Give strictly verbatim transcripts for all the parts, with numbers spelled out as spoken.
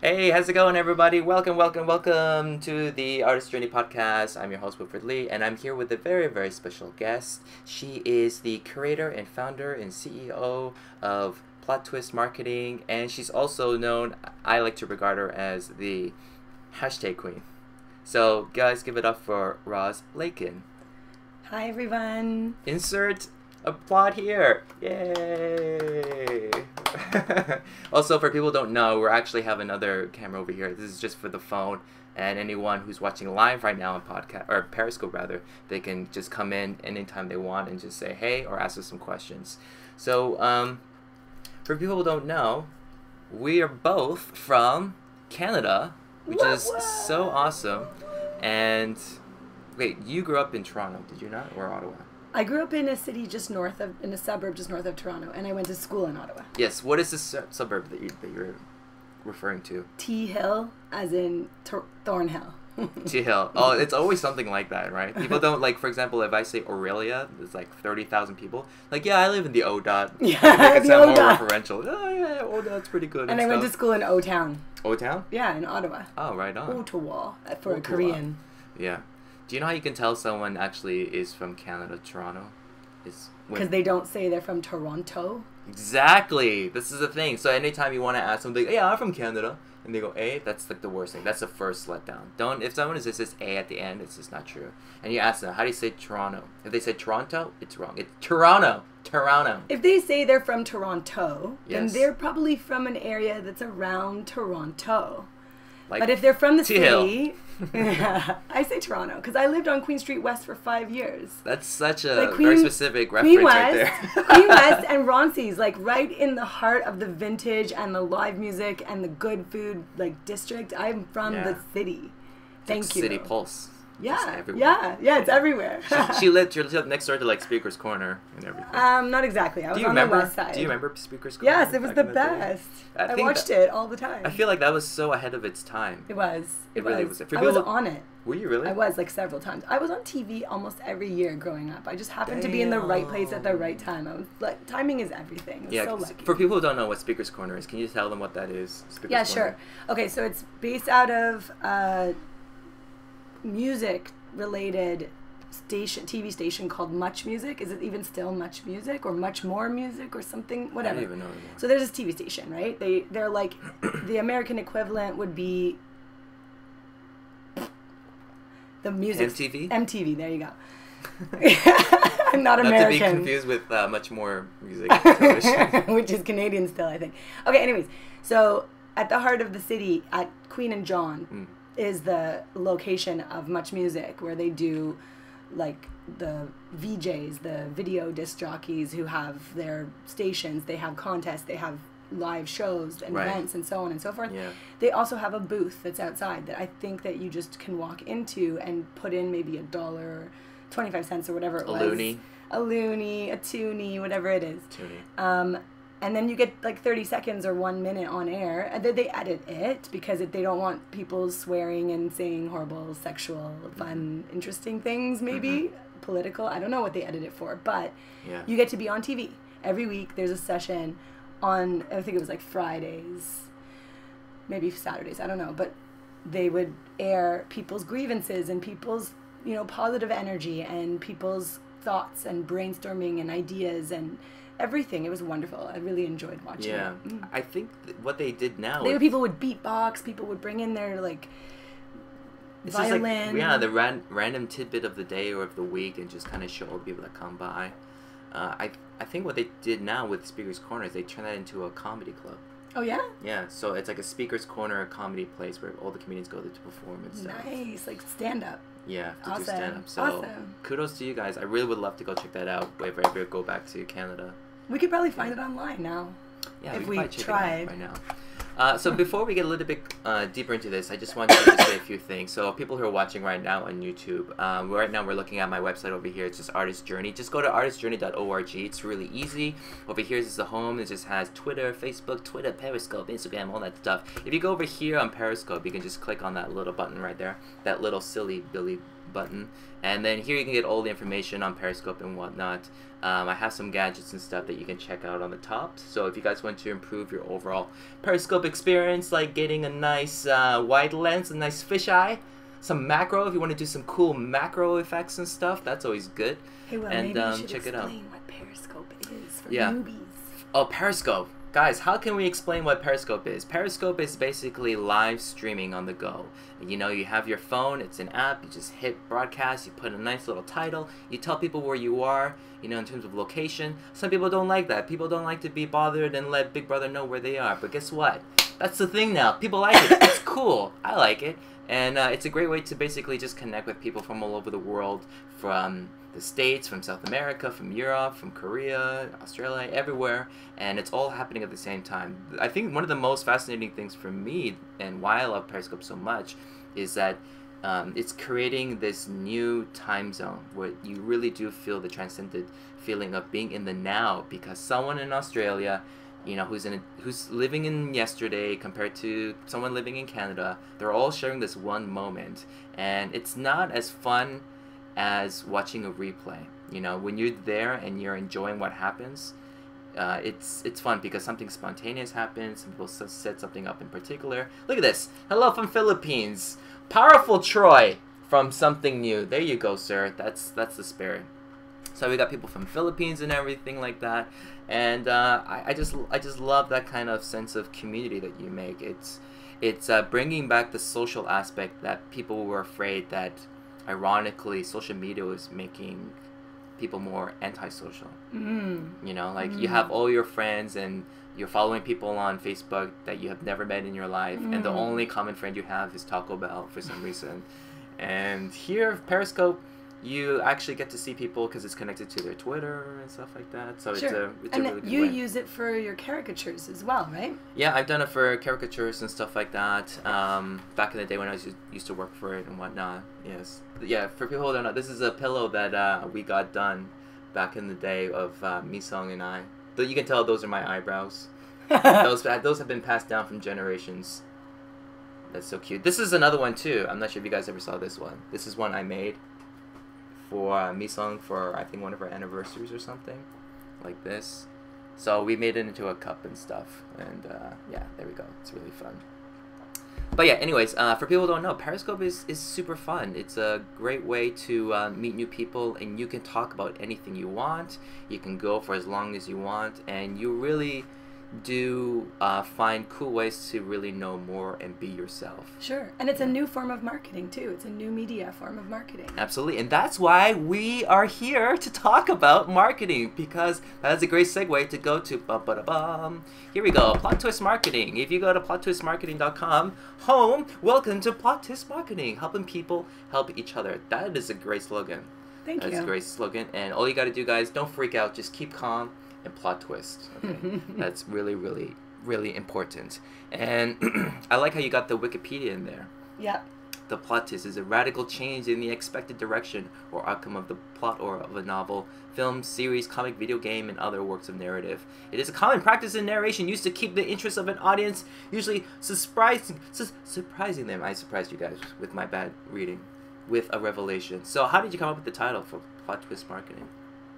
Hey, how's it going, everybody? Welcome, welcome, welcome to the Artist Journey podcast. I'm your host, Wilfred Lee, and I'm here with a very, very special guest. She is the creator and founder and C E O of Plot Twist Marketing, and she's also known, I like to regard her as the hashtag queen. So, guys, give it up for Roz Laiken. Hi, everyone. Insert applaud here. Yay! Also, for people who don't know, we're actually have another camera over here. This is just for the phone, and anyone who's watching live right now on podcast or Periscope rather, they can just come in anytime they want and just say hey or ask us some questions. So, um, for people who don't know, we are both from Canada, which what, is what? so awesome. And wait, you grew up in Toronto, did you not, or Ottawa? I grew up in a city just north of, in a suburb just north of Toronto, and I went to school in Ottawa. Yes. What is the su- suburb that, you, that you're referring to? T Hill, as in Tor- Thornhill. T Hill. Oh, it's always something like that, right? People don't, like, for example, if I say Aurelia, there's like thirty thousand people. Like, yeah, I live in the O dot. Yeah, Make it the sound O more dot. referential. Oh, yeah, O dot's pretty good. And And, I went stuff. to school in O-Town. O-Town? Yeah, in Ottawa. Oh, right on. Ottawa, for a Ottawa. Korean. Yeah. Do you know how you can tell someone actually is from Canada, Toronto? Is when- Because they don't say they're from Toronto. Exactly. This is the thing. So anytime you want to ask something, yeah, I'm from Canada, and they go A, that's like the worst thing. That's the first letdown. Don't if someone just says A at the end, it's just not true. And you ask them, how do you say Toronto? If they say Toronto, it's wrong. It's Toronto. Toronto. If they say they're from Toronto, Yes. then they're probably from an area that's around Toronto. Like But if they're from the T Hill. city, I say Toronto because I lived on Queen Street West for five years. That's such a Like Queen- very specific reference Queen right West, there. Queen West and Ronces, like right in the heart of the vintage and the live music and the good food like district. I'm from Yeah. the city. Thank Like you. City Pulse. It's Yeah, everywhere. yeah, yeah. It's everywhere. she, she lived, she lived next door to like Speaker's Corner and everything. um, not exactly. I was do you on remember? the west side. Do you remember Speaker's Corner? Yes, it was back the in the day? best. I I, think watched that- it all the time. I feel like that was so ahead of its time. it was. It, It really was. was. For I was people- on it. Were you really? I was like several times. I was on T V almost every year growing up. I just happened to be in the right place at the right time. I was like, timing is everything. I was Yeah, so 'cause lucky. for people who don't know what Speaker's Corner is, can you tell them what that is? Speaker's Yeah, Corner? sure. Okay, so it's based out of uh, music-related station, T V station called Much Music. Is it even still Much Music or Much More Music or something? I Whatever. don't even know anymore. So there's this T V station, right? They they're like the American equivalent would be the music M T V? M T V. There you go. I'm not Not American. to be confused with uh, much more music television. Which is Canadian still, I think. Okay, anyways, so at the heart of the city, at Queen and John, Mm. is the location of Much Music, where they do, like, the V Js, the video disc jockeys who have their stations, they have contests, they have live shows and Right. events and so on and so forth. Yeah. They also have a booth that's outside that I think that you just can walk into and put in maybe a dollar, twenty-five cents or whatever it A was. loony. A loony, a toonie, whatever it is. Tuning. Um, and then you get like thirty seconds or one minute on air. And then they edit it because it, they don't want people swearing and saying horrible, sexual, fun, interesting things, maybe. Political. I don't know what they edit it for. But Yeah. you get to be on T V. Every week there's a session on, I think it was like Fridays, maybe Saturdays, I don't know. But they would air people's grievances and people's, you know, positive energy and people's thoughts and brainstorming and ideas and everything. It was wonderful. I really enjoyed watching Yeah. it. Mm. I think th- what they did now They, with- people would beatbox. People would bring in their like it's just like, violin. yeah, the ran- random tidbit of the day or of the week and just kind of show all the people that come by. Uh, I I think what they did now with Speaker's Corner is they turned that into a comedy club. Oh yeah, Yeah, so it's like a Speaker's Corner comedy place where all the comedians go there to perform and stuff. nice. Like stand up. Yeah, to do Awesome. stand up. So Awesome. kudos to you guys. I really would love to go check that out if I ever go back to Canada. We could probably find it online now. Yeah, If could we probably check it out tried. right now. Uh, so before we get a little bit uh, deeper into this, I just wanted to say a few things. So people who are watching right now on YouTube, um, right now we're looking at my website over here. It's just Artist Journey. Just go to artist journey dot org. It's really easy. Over here is the home. It just has Twitter, Facebook, Twitter, Periscope, Instagram, all that stuff. If you go over here on Periscope, you can just click on that little button right there. That little silly Billy button. And then here you can get all the information on Periscope and whatnot. Um, I have some gadgets and stuff that you can check out on the top. So if you guys want to improve your overall Periscope experience, like getting a nice uh, wide lens, a nice fisheye, some macro, if you want to do some cool macro effects and stuff, that's always good. Hey, well, and maybe um, you should check explain it out. what Periscope is for Yeah. newbies. Oh, Periscope. Guys, how can we explain what Periscope is? Periscope is basically live streaming on the go. You know, you have your phone, it's an app, you just hit broadcast, you put a nice little title, you tell people where you are, you know, in terms of location. Some people don't like that. People don't like to be bothered and let Big Brother know where they are. But guess what? That's the thing now. People like it. It's cool. I like it. And uh, it's a great way to basically just connect with people from all over the world, from the States, from South America, from Europe, from Korea, Australia, everywhere, and it's all happening at the same time. I think one of the most fascinating things for me, and why I love Periscope so much, is that um, it's creating this new time zone where you really do feel the transcendent feeling of being in the now, because someone in Australia, you know, who's in a, who's living in yesterday compared to someone living in Canada, they're all sharing this one moment, and it's not as fun as watching a replay. You know, when you're there and you're enjoying what happens, uh, it's it's fun because something spontaneous happens. Some people s- set something up in particular. Look at this. Hello from Philippines. Powerful Troy from Something New. There you go, sir. That's that's the spirit. So we got people from Philippines and everything like that. And uh, I, I just I just love that kind of sense of community that you make. It's it's uh, bringing back the social aspect that people were afraid that, ironically, social media was making people more antisocial. Mm. You know, like Mm. you have all your friends and you're following people on Facebook that you have never met in your life, Mm. and the only common friend you have is Taco Bell for some reason. And here, Periscope, you actually get to see people because it's connected to their Twitter and stuff like that. So Sure. it's a it's and a really good you way. use it for your caricatures as well, right? Yeah, I've done it for caricatures and stuff like that. Um, back in the day when I was used to work for it and whatnot. Yes. Yeah, for people who don't know, this is a pillow that uh, we got done back in the day of uh, Mi-sung and I. Though you can tell those are my eyebrows. those those have been passed down from generations. That's so cute. This is another one too. I'm not sure if you guys ever saw this one. This is one I made for uh, Mi-sung for I think one of our anniversaries or something, like this. So we made it into a cup and stuff, and uh, yeah, there we go. It's really fun. But yeah, anyways, uh, for people who don't know, Periscope is, is super fun. It's a great way to uh, meet new people, and you can talk about anything you want. You can go for as long as you want, and you really do uh, find cool ways to really know more and be yourself. Sure. And it's a new form of marketing, too. It's a new media form of marketing. Absolutely. And that's why we are here to talk about marketing, because that's a great segue to go to ba-ba-da-bum. Here we go. Plot Twist Marketing. If you go to plot twist marketing dot com, home, welcome to Plot Twist Marketing. Helping people help each other. That is a great slogan. Thank That's you. a great slogan. And all you got to do, guys, don't freak out. Just keep calm and plot twist. Okay? That's really, really, really important. And I like how you got the Wikipedia in there. Yep. The plot twist is a radical change in the expected direction or outcome of the plot or of a novel, film, series, comic, video game, and other works of narrative. It is a common practice in narration used to keep the interest of an audience, usually surprising, su- surprising them. I surprised you guys with my bad reading, with a revelation. So how did you come up with the title for Plot Twist Marketing?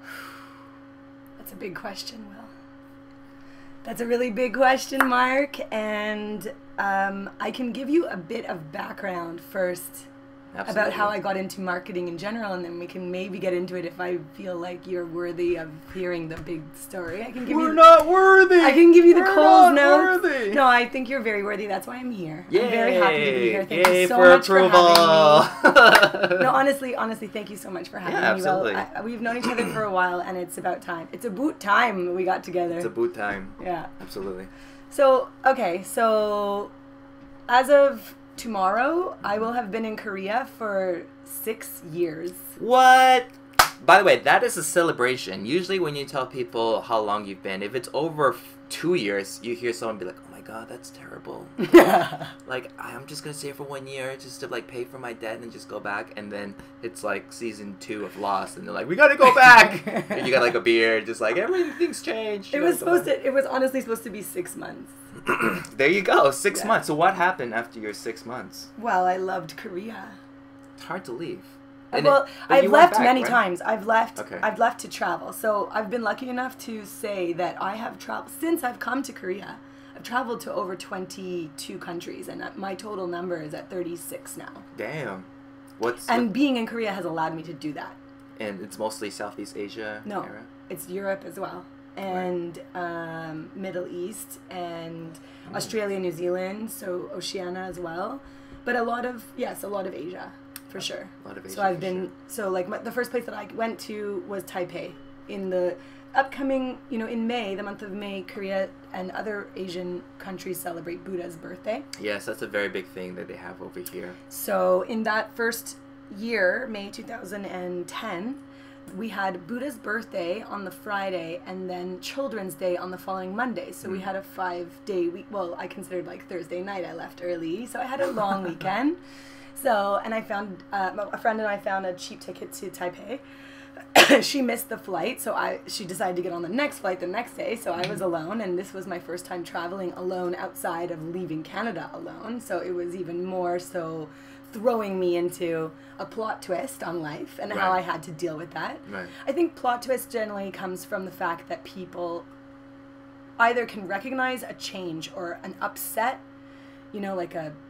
That's a big question, Will. That's a really big question, Mark. And um, I can give you a bit of background first Absolutely. about how I got into marketing in general, and then we can maybe get into it if I feel like you're worthy of hearing the big story. I can give We're you. not worthy. I can give you the We're Coles not notes. worthy. No, I think you're very worthy. That's why I'm here. Yay. I'm very happy to be here. Thank Yay you so for much approval. for having me. No, honestly, honestly, thank you so much for having Yeah, me. Well, absolutely. I, we've known each other for a while, and it's about time. It's about time we got together. It's a boot time. Yeah. Absolutely. So, okay, so as of tomorrow, I will have been in Korea for six years. What? By the way, that is a celebration. Usually when you tell people how long you've been, if it's over f- two years, you hear someone be like, oh my god, that's terrible. Like, I'm just going to stay for one year just to, like, pay for my debt and just go back. And then it's, like, season two of Lost. And they're like, we got to go back. And you got, like, a beard. Just like, everything's changed. It You was gotta go supposed to, it was honestly supposed to be six months. back. There you go. Six Yeah. months. So what happened after your six months? Well, I loved Korea. It's hard to leave. And well, it, but I've you went left back, many right? times. I've left. Okay. I've left to travel. So I've been lucky enough to say that I have traveled since I've come to Korea. I've traveled to over twenty-two countries, and my total number is at thirty-six now. Damn. What's And what, being in Korea has allowed me to do that. and it's mostly Southeast Asia No, era? it's Europe as well, and um, Middle East, and Mm. Australia, New Zealand, so Oceania as well. But a lot of yes, a lot of Asia. For sure. A lot of Asia, so I've for been sure. so like my, the first place that I went to was Taipei. In the upcoming, you know, in May, the month of May, Korea and other Asian countries celebrate Buddha's birthday. Yes, that's a very big thing that they have over here. So in that first year, May two thousand ten, we had Buddha's birthday on the Friday and then Children's Day on the following Monday. So mm. we had a five-day week. Well, I considered like Thursday night. I left early, so I had a long weekend. So, and I found, uh, a friend and I found a cheap ticket to Taipei. She missed the flight, so I she decided to get on the next flight the next day, so I was alone, and this was my first time traveling alone outside of leaving Canada alone, so it was even more so throwing me into a plot twist on life and right. how I had to deal with that. Right. I think plot twist generally comes from the fact that people either can recognize a change or an upset, you know, like a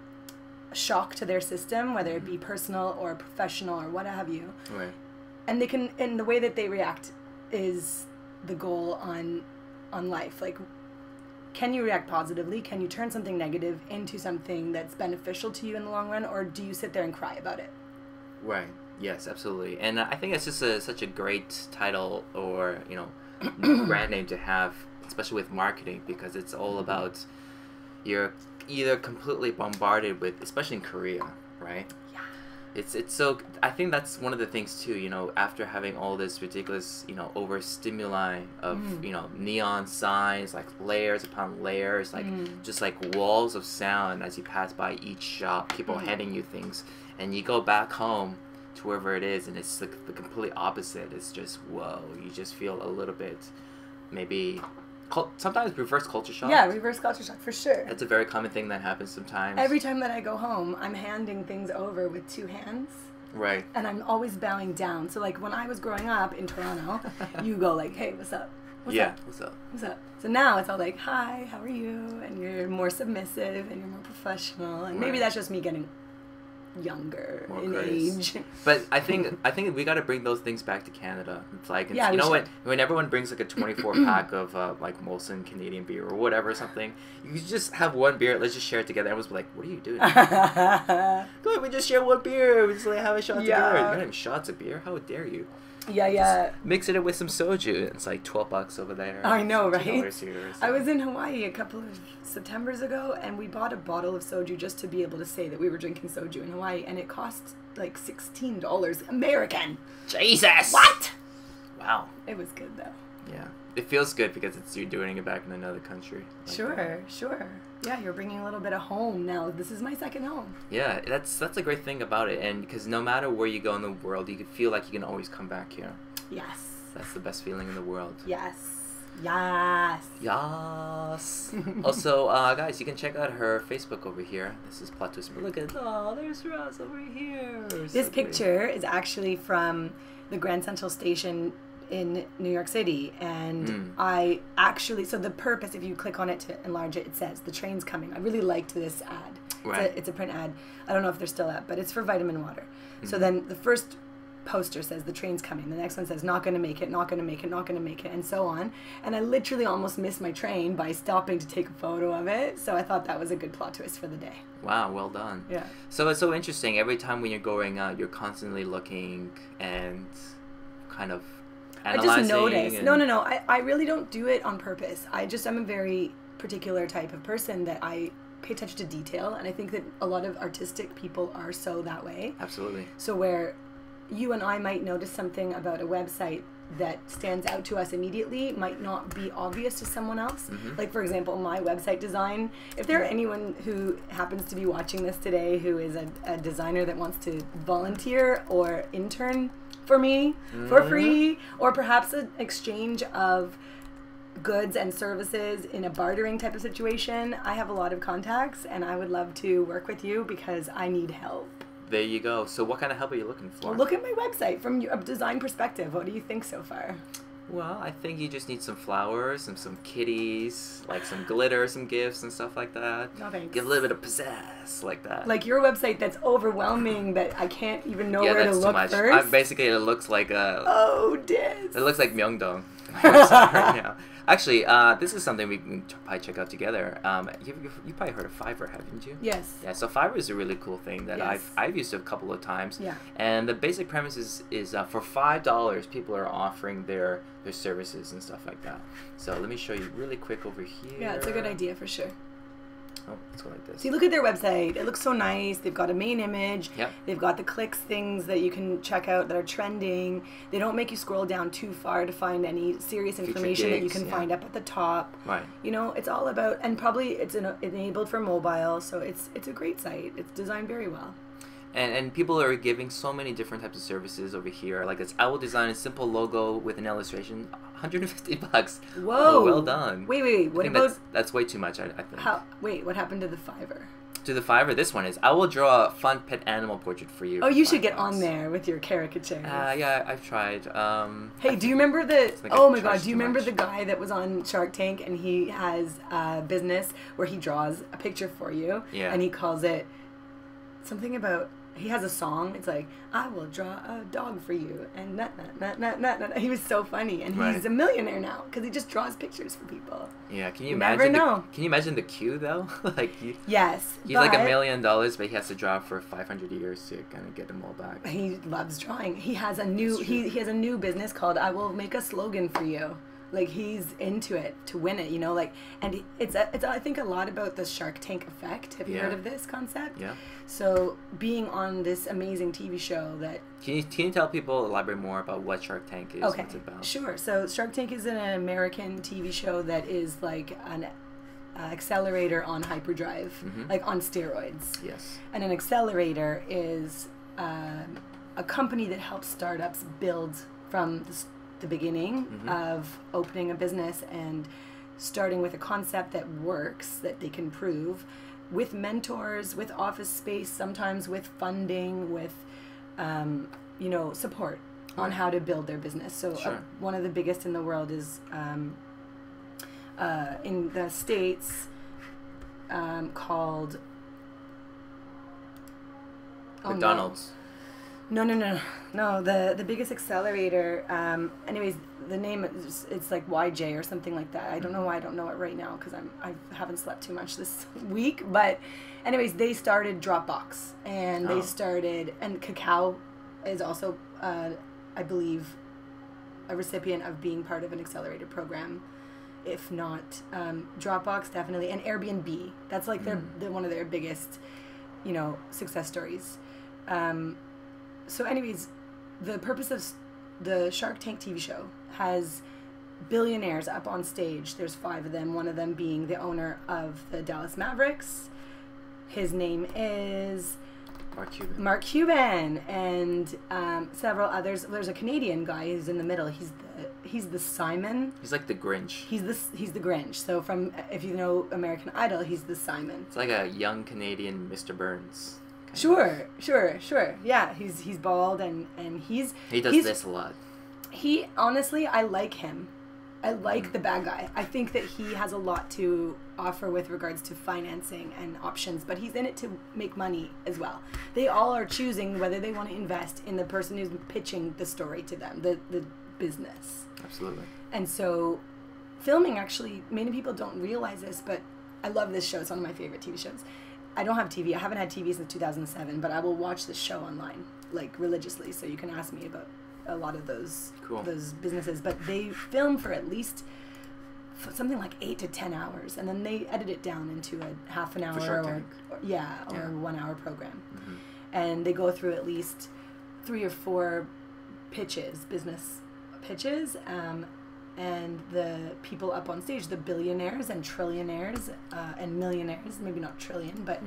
shock to their system, whether it be personal or professional or what have you. Right. And they can, and the way that they react is the goal on on life. Like, can you react positively? Can you turn something negative into something that's beneficial to you in the long run, or do you sit there and cry about it? Right. Yes, absolutely. And I think it's just a, such a great title or, you know, brand name to have, especially with marketing, because it's all about you're either completely bombarded with, especially in Korea, right? Yeah. It's it's so, I think that's one of the things too, you know, after having all this ridiculous, you know, overstimuli of, mm. you know, neon signs, like layers upon layers, like mm. just like walls of sound as you pass by each shop, people mm. handing you things, and you go back home to wherever it is, and it's like the complete opposite. It's just, whoa, you just feel a little bit, maybe... sometimes reverse culture shock. Yeah, reverse culture shock, for sure. That's a very common thing that happens sometimes. Every time that I go home, I'm handing things over with two hands. Right. And I'm always bowing down. So, like, when I was growing up in Toronto, you go like, hey, what's up? What's yeah, up? what's up? What's up? So now it's all like, hi, how are you? And you're more submissive and you're more professional. And maybe right. that's just me getting younger more in courteous. age. But I think I think we got to bring those things back to Canada. It's like, it's, yeah, you know should. what? When everyone brings like a twenty-four pack of uh, like Molson Canadian beer or whatever something, you just have one beer. Let's just share it together. Everyone's like, "What are you doing? Go ahead, we just share one beer. We just like have a shot yeah. together. You're having shots of beer? How dare you?" Yeah, yeah. Just mix it in with some soju. It's like twelve bucks over there. I know, right? Here, so. I was in Hawaii a couple of Septembers ago, and we bought a bottle of soju just to be able to say that we were drinking soju in Hawaii, and it cost like sixteen dollars American. Jesus! What? Wow. It was good, though. Yeah. It feels good because it's you're doing it back in another country. Like sure, that. sure. Yeah, you're bringing a little bit of home now. This is my second home. Yeah, that's that's a great thing about it, and because no matter where you go in the world, you can feel like you can always come back here. Yes. That's the best feeling in the world. Yes. Yes. Yes. Also, uh, guys, you can check out her Facebook over here. This is Plot Twist. Look at, oh, there's Roz over here. This so picture great. is actually from the Grand Central Station in New York City, and mm. I actually, so the purpose, if you click on it to enlarge it, it says the train's coming. I really liked this ad. Right. It's a, it's a print ad. I don't know if they're still up, but it's for vitamin water. Mm-hmm. So then the first poster says the train's coming. The next one says not going to make it, not going to make it, not going to make it, and so on. And I literally almost missed my train by stopping to take a photo of it. So I thought that was a good plot twist for the day. Wow, well done. Yeah. So it's so interesting. Every time when you're going out, you're constantly looking and kind of analyzing. I just notice. And... No, no, no. I, I really don't do it on purpose. I just, I'm a very particular type of person that I pay attention to detail. And I think that a lot of artistic people are so that way. Absolutely. So where you and I might notice something about a website that stands out to us immediately might not be obvious to someone else. Mm-hmm. Like, for example, my website design. If there are anyone who happens to be watching this today who is a, a designer that wants to volunteer or intern for me mm-hmm. for free, or perhaps an exchange of goods and services in a bartering type of situation, I have a lot of contacts and I would love to work with you because I need help. There you go. So what kind of help are you looking for? Well, look at my website from a design perspective. What do you think so far? Well, I think you just need some flowers, some some kitties, like some glitter, some gifts and stuff like that. No thanks. Give a little bit of pizzazz, like that. Like your website that's overwhelming that I can't even know yeah, where that's to look too much. first. Uh, basically, it looks like a... Oh, this. It looks like Myeongdong. right now. Actually, uh, this is something we can probably check out together. Um, you, you, you probably heard of Fiverr, haven't you? Yes. Yeah, so Fiverr is a really cool thing that Yes. I've I've used a couple of times. Yeah. And the basic premise is, is uh, for five dollars, people are offering their, their services and stuff like that. So let me show you really quick over here. Yeah, it's a good idea for sure. Oh, let's go like this. See, look at their website. It looks so nice. They've got a main image. Yep. They've got the clicks things that you can check out that are trending. They don't make you scroll down too far to find any serious information that you gigs, can yeah. find up at the top. Right. You know, it's all about, and probably it's en- enabled for mobile, so it's it's a great site. It's designed very well. And and people are giving so many different types of services over here. Like it's I will design a simple logo with an illustration, one hundred fifty bucks. Whoa. Oh, well done. Wait, wait, wait. I What think about that's, that's way too much, I, I think. how? Wait, what happened to the Fiverr? To the Fiverr, this one is I will draw a fun pet animal portrait for you. Oh, for you should five get bucks. on there with your caricatures. Uh, yeah, I've tried. Um, Hey, do you remember the? like I Oh my charge God, do you too remember much. the guy that was on Shark Tank and he has a business where he draws a picture for you, Yeah. and he calls it something about. He has a song. It's like I will draw a dog for you, and nut nut nut nut nut. nut. He was so funny, and Right. he's a millionaire now because he just draws pictures for people. yeah, can you, You imagine? never the, know. Can you imagine the queue though? like you, Yes, he's like a but million dollars, but he has to draw for five hundred years to kind of get them all back. he loves drawing. He has a new That's true. he, he has a new business called I will make a slogan for you. Like he's into it to win it, you know, like and it's a, it's I think a lot about the Shark Tank effect. Have you Yeah. heard of this concept? Yeah. So being on this amazing T V show that Can you can you tell people elaborate more about what Shark Tank is? okay, What's it about? sure. So Shark Tank is an American T V show that is like an uh, accelerator on hyperdrive, Mhm. like on steroids. Yes. And an accelerator is um, a company that helps startups build from the, s- the beginning Mhm. of opening a business and starting with a concept that works, that they can prove, with mentors, with office space, sometimes with funding, with, um, you know, support on Right. how to build their business. So uh, Sure. one of the biggest in the world is um, uh, in the States um, called... Oh, no. McDonald's. No, no, no, no. The the biggest accelerator. Um, anyways, the name is it's like Y J or something like that. I don't know why I don't know it right now because I'm I haven't slept too much this week. But, anyways, they started Dropbox and Oh. they started and Cacao is also uh, I believe a recipient of being part of an accelerator program. If not um, Dropbox, definitely, and Airbnb. That's like their, Mm. their one of their biggest, you know, success stories. Um, so, anyways, the purpose of s- the Shark Tank T V show has billionaires up on stage. There's five of them. One of them being the owner of the Dallas Mavericks. His name is Mark Cuban. Mark Cuban, and um, several others. There's a Canadian guy who's in the middle. He's the he's the Simon. He's like the Grinch. He's the he's the Grinch. So from if you know American Idol, he's the Simon. It's like a young Canadian Mister Burns. kind of. Sure, sure, sure. Yeah, he's he's bald and and he's He does he's, this a lot. He honestly, I like him. I like Mm. the bad guy. I think that he has a lot to offer with regards to financing and options, but he's in it to make money as well. They all are choosing whether they want to invest in the person who's pitching the story to them, the the business. Absolutely. And so, filming actually, many people don't realize this, but I love this show. It's one of my favorite T V shows. I don't have T V. I haven't had T V since two thousand seven, but I will watch this show online, like religiously. So you can ask me about a lot of those Cool. those businesses. But they film for at least f- something like eight to ten hours, and then they edit it down into a half an hour Shark or, Tank. or yeah, or Yeah. one hour program, hmm and they go through at least three or four pitches, business pitches, um, and the people up on stage, the billionaires and trillionaires uh, and millionaires, maybe not trillion, but Mm.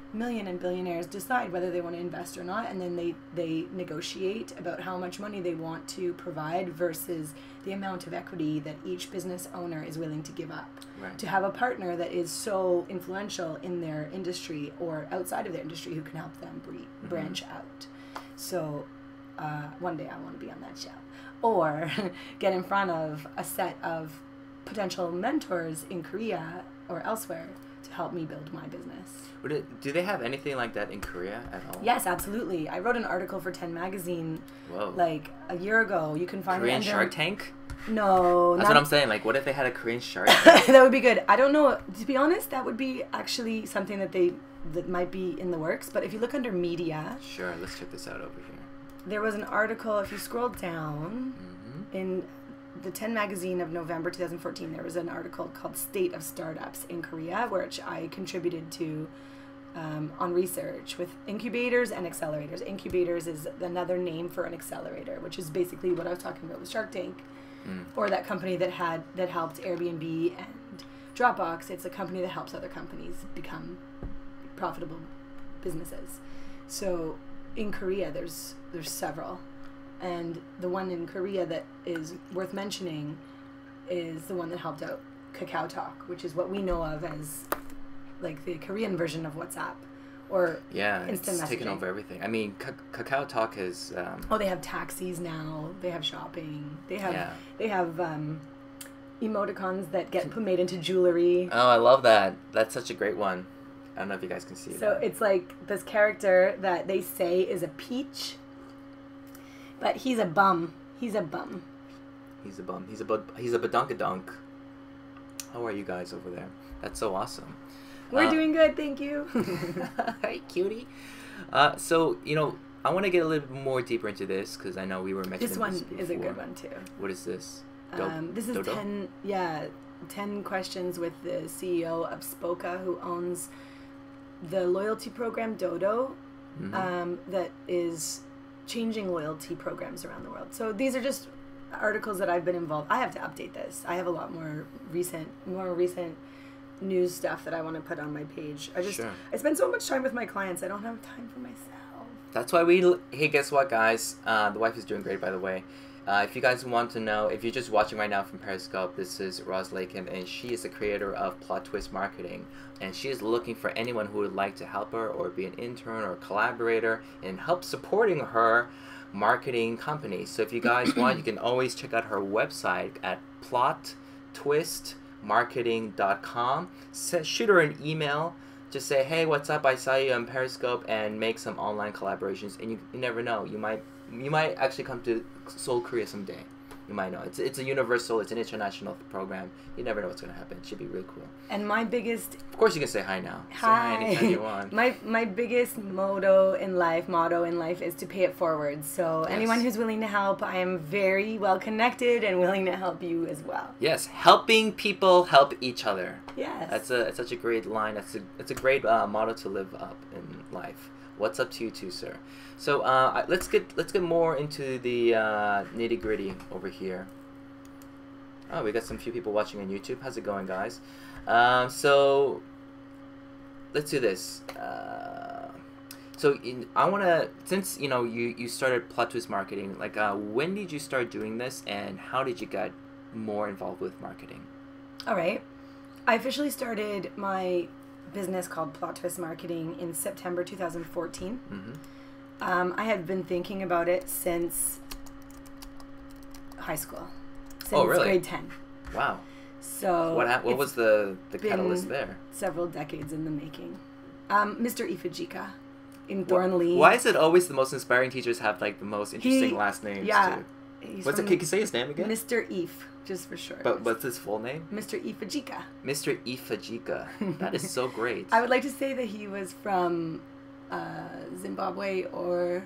million and billionaires decide whether they want to invest or not, and then they, they negotiate about how much money they want to provide versus the amount of equity that each business owner is willing to give up. Right. To have a partner that is so influential in their industry or outside of their industry who can help them bre- Mm-hmm. branch out. So uh, one day I want to be on that show. Or get in front of a set of potential mentors in Korea or elsewhere to help me build my business. Would it, do they have anything like that in Korea at all? Yes, absolutely. I wrote an article for ten magazine Whoa. like a year ago. You can find Korean it. Shark Tank? No. That's not, what I'm saying. Like, what if they had a Korean Shark Tank? that would be good. I don't know. To be honest, that would be actually something that they that might be in the works. But if you look under media, Sure, let's check this out over here. there was an article. If you scroll down Mm-hmm. in the ten magazine of November twenty fourteen, there was an article called "State of Startups in Korea," which I contributed to um, on research with incubators and accelerators. Incubators is another name for an accelerator, which is basically what I was talking about with Shark Tank. Mm. Or that company that had that helped Airbnb and Dropbox. It's a company that helps other companies become profitable businesses. So in Korea, there's there's several, and the one in Korea that is worth mentioning is the one that helped out Kakao Talk, which is what we know of as like the Korean version of WhatsApp. Or Yeah, instant it's taken messaging. over everything. I mean, Ka- Kakao Talk is... Um, Oh, they have taxis now. They have shopping. They have Yeah. they have um, emoticons that get put made into jewelry. oh, I love that. That's such a great one. I don't know if you guys can see So that. it's like this character that they say is a peach, but he's a bum. He's a bum. He's a bum. He's a bud. He's a badunkadunk. How are you guys over there? That's so awesome. We're Uh, doing good, thank you. Hey, cutie. Uh, so you know, I want to get a little bit more deeper into this because I know we were mentioning This one this before. is a good one too. What is this? Do- Um, this is Dodo? ten. Yeah, ten questions with the C E O of Spoka, who owns the loyalty program Dodo, Mhm. um, that is changing loyalty programs around the world. So these are just articles that I've been involved. I have to update this. I have a lot more recent, more recent news stuff that I want to put on my page. I just Sure. I spend so much time with my clients. I don't have time for myself. That's why we. l- Hey, guess what, guys? Uh, the wife is doing great, by the way. Uh, if you guys want to know, if you're just watching right now from Periscope, this is Roz Laiken, and she is the creator of Plot Twist Marketing. And she is looking for anyone who would like to help her or be an intern or a collaborator and help supporting her marketing company. So if you guys want, you can always check out her website at plot twist marketing dot com. S- shoot her an email. Just say, hey, what's up? I saw you on Periscope, and make some online collaborations. And you, you never know. You might you might actually come to Seoul, Korea someday. You might know. It's it's a universal, it's an international program. You never know what's going to happen. It should be really cool. And my biggest Of course, you can say hi now. Say Hi. hi anytime you want. my my biggest motto in life, motto in life is to pay it forward. So Yes. anyone who's willing to help, I am very well connected and willing to help you as well. Yes, helping people help each other. Yes. That's a it's such a great line. That's a it's a great uh, motto to live up in life. What's up to you too, sir? So uh, I- let's get let's get more into the uh, nitty gritty over here. Oh, we got some few people watching on YouTube. How's it going, guys? Um, so let's do this. Uh, so in, I want to, since you know you you started Plot Twist Marketing, like uh, when did you start doing this, and how did you get more involved with marketing? All right. I officially started my business called Plot Twist Marketing in September two thousand fourteen. Mm-hmm. Um, I had been thinking about it since high school, since Oh, really? grade ten. Wow. So What hap- What it's was the the been catalyst there? several decades in the making. Um, Mister Ifujika in Wh- Thornley. Why is it always the most inspiring teachers have like the most interesting He- last names yeah, too? He's What's it? from Can you say his name again? Mister If, just for short. But what's his full name? Mister Ifujika. Mister Ifajika. That is so great. I would like to say that he was from uh, Zimbabwe or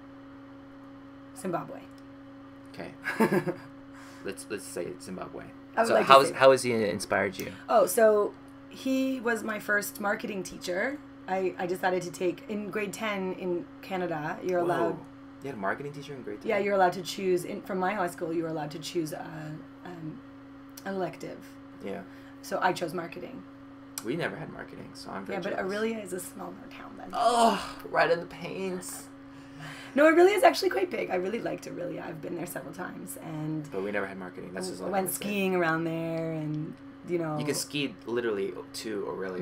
Zimbabwe. Okay. let's let's say it's Zimbabwe. I would So like to how say is that. how has he inspired you? Oh, so he was my first marketing teacher. I, I decided to take, in grade ten in Canada, you're allowed, Whoa. You had a marketing teacher in grade ten? yeah, you're allowed to choose, in, from my high school, you were allowed to choose a, um, an elective. Yeah. So I chose marketing. We never had marketing, so I'm very Yeah, but jealous. Aurelia is a smaller town then. Oh, right in the pains. No, Aurelia is actually quite big. I really liked Aurelia. I've been there several times, and But we never had marketing. That's just all I went gotta say. skiing around there, and you know. You can ski literally to Aurelia.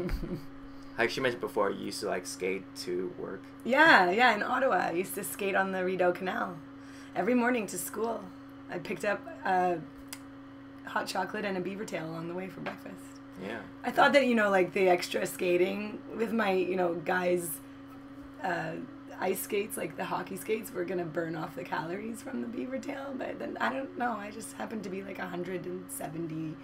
I actually mentioned before, you used to like skate to work. Yeah, yeah. In Ottawa, I used to skate on the Rideau Canal every morning to school. I picked up uh, hot chocolate and a beaver tail along the way for breakfast. Yeah. I thought that, you know, like the extra skating with my, you know, guys' uh, ice skates, like the hockey skates, were going to burn off the calories from the beaver tail. But then, I don't know, I just happened to be like one hundred seventy,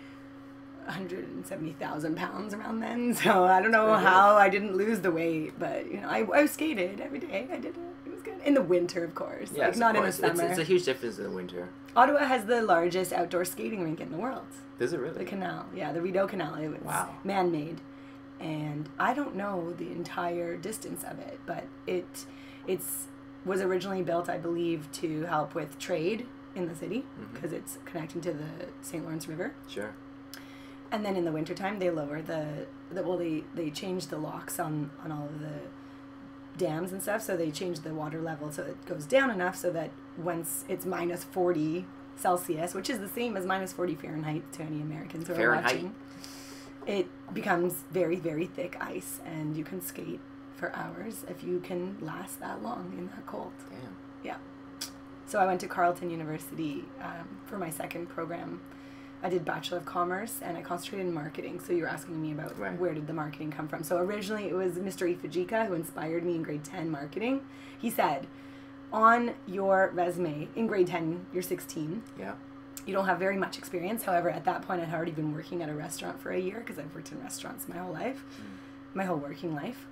one hundred seventy thousand pounds around then. So I don't know how I didn't lose the weight. But, you know, I, I skated every day. I did it. It was good. In the winter, of course. Yes, like, not of in the course. summer. It's, it's a huge difference in the winter. Ottawa has the largest outdoor skating rink in the world. Does it really? The canal, yeah, the Rideau Canal. It was Wow. man-made, and I don't know the entire distance of it, but it it's was originally built, I believe, to help with trade in the city because Mhm. it's connecting to the Saint Lawrence River. Sure. And then in the wintertime, they lower the, the well, they they change the locks on on all of the dams and stuff, so they change the water level so it goes down enough so that once it's minus forty Celsius, which is the same as minus forty Fahrenheit to any Americans who are Fahrenheit? watching, it becomes very, very thick ice, and you can skate for hours if you can last that long in that cold. Damn. Yeah. So I went to Carleton University um, for my second program. I did Bachelor of Commerce, and I concentrated in marketing. So you were asking me about Right. where did the marketing come from. So originally it was Mister Ifajika who inspired me in grade ten marketing. He said, on your resume, in grade ten, you're sixteen. Yeah. You don't have very much experience. However, at that point, I had already been working at a restaurant for a year because I've worked in restaurants my whole life, Mm. my whole working life.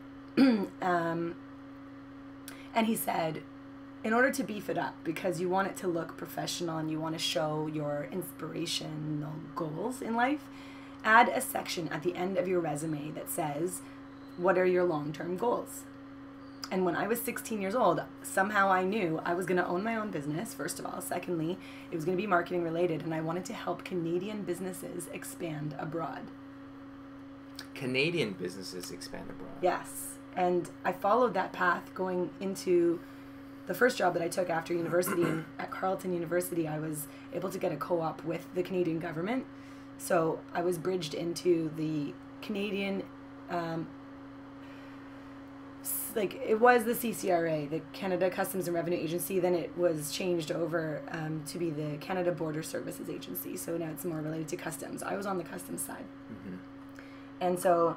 um, and he said, in order to beef it up, because you want it to look professional and you want to show your inspirational goals in life, add a section at the end of your resume that says, what are your long-term goals? And when I was sixteen years old, somehow I knew I was going to own my own business, first of all. Secondly, it was going to be marketing related, and I wanted to help Canadian businesses expand abroad. Canadian businesses expand abroad. Yes. And I followed that path going into the first job that I took after university. At Carleton University, I was able to get a co-op with the Canadian government. So I was bridged into the Canadian, um, s- like it was the C C R A, the Canada Customs and Revenue Agency. Then it was changed over um, to be the Canada Border Services Agency. So now it's more related to customs. I was on the customs side. Mm-hmm. And so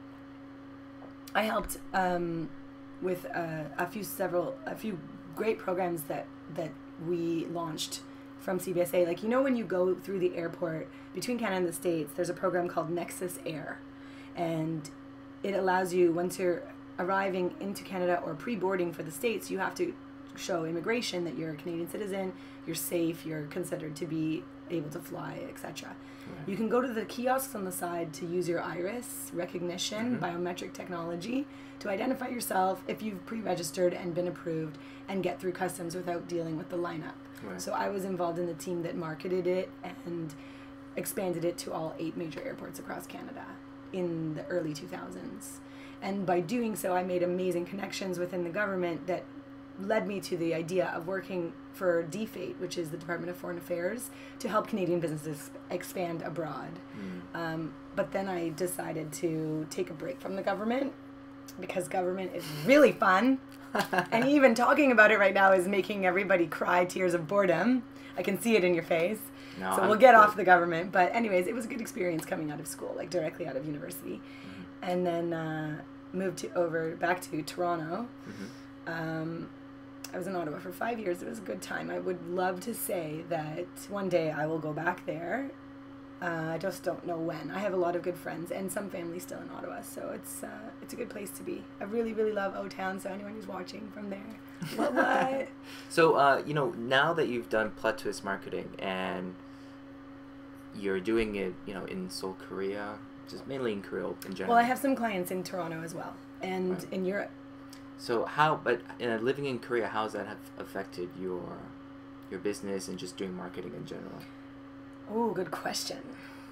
I helped um, with uh, a few several a few great programs that that we launched from C B S A. Like, you know, when you go through the airport between Canada and the States, there's a program called Nexus Air, and it allows you, once you're arriving into Canada or pre-boarding for the States, you have to show immigration that you're a Canadian citizen, you're safe, you're considered to be able to fly, et cetera. Right. You can go to the kiosks on the side to use your iris recognition, Mm-hmm. biometric technology, to identify yourself if you've pre-registered and been approved and get through customs without dealing with the lineup. Right. So I was involved in the team that marketed it and expanded it to all eight major airports across Canada in the early two thousands. And by doing so, I made amazing connections within the government that led me to the idea of working for D F A T E, which is the Department of Foreign Affairs, to help Canadian businesses expand abroad. Mm. Um, but then I decided to take a break from the government because government is really fun. And even talking about it right now is making everybody cry tears of boredom. I can see it in your face. No, so I'm we'll get good. off the government. But anyways, it was a good experience coming out of school, like directly out of university. Mm-hmm. And then uh, moved to over back to Toronto. Mm-hmm. Um, I was in Ottawa for five years. It was a good time. I would love to say that one day I will go back there. Uh, I just don't know when. I have a lot of good friends and some family still in Ottawa, so it's uh, it's a good place to be. I really, really love O-Town, so anyone who's watching from there, what, what? So, uh, you know, now that you've done plot twist marketing and you're doing it, you know, in Seoul, Korea, just mainly in Korea in general. Well, I have some clients in Toronto as well, and Right. in Europe. So how, but uh, living in Korea, how's that have affected your your business and just doing marketing in general? Oh, good question.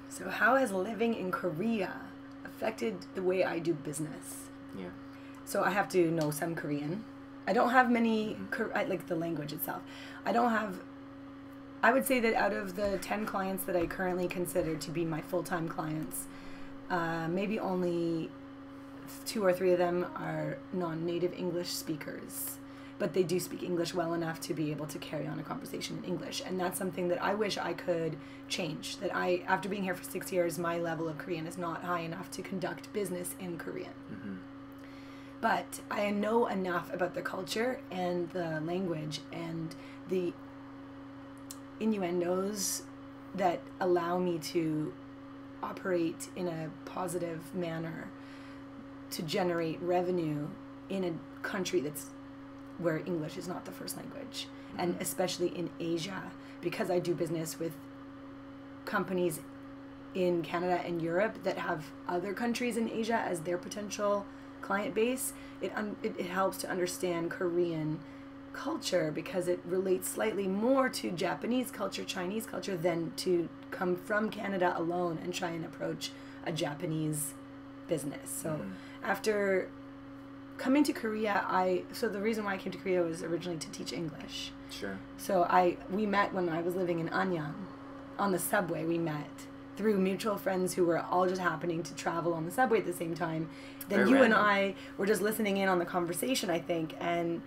So how has living in Korea affected the way I do business? Yeah. So I have to know some Korean. I don't have many, Mm-hmm. Kor- I, like the language itself. I don't have, I would say that out of the ten clients that I currently consider to be my full-time clients, uh, maybe only two or three of them are non-native English speakers. But they do speak English well enough to be able to carry on a conversation in English. And that's something that I wish I could change. That I, after being here for six years, my level of Korean is not high enough to conduct business in Korean. Mm-hmm. But I know enough about the culture and the language and the innuendos that allow me to operate in a positive manner to generate revenue in a country that's where English is not the first language, and especially in Asia, because I do business with companies in Canada and Europe that have other countries in Asia as their potential client base. It, un- it, it helps to understand Korean culture because it relates slightly more to Japanese culture, Chinese culture, than to come from Canada alone and try and approach a Japanese business. So Mm-hmm. after coming to Korea, I so the reason why I came to Korea was originally to teach English. Sure. So I we met when I was living in Anyang, on the subway. We met through mutual friends who were all just happening to travel on the subway at the same time. Then Very you random. and I were just listening in on the conversation, I think, and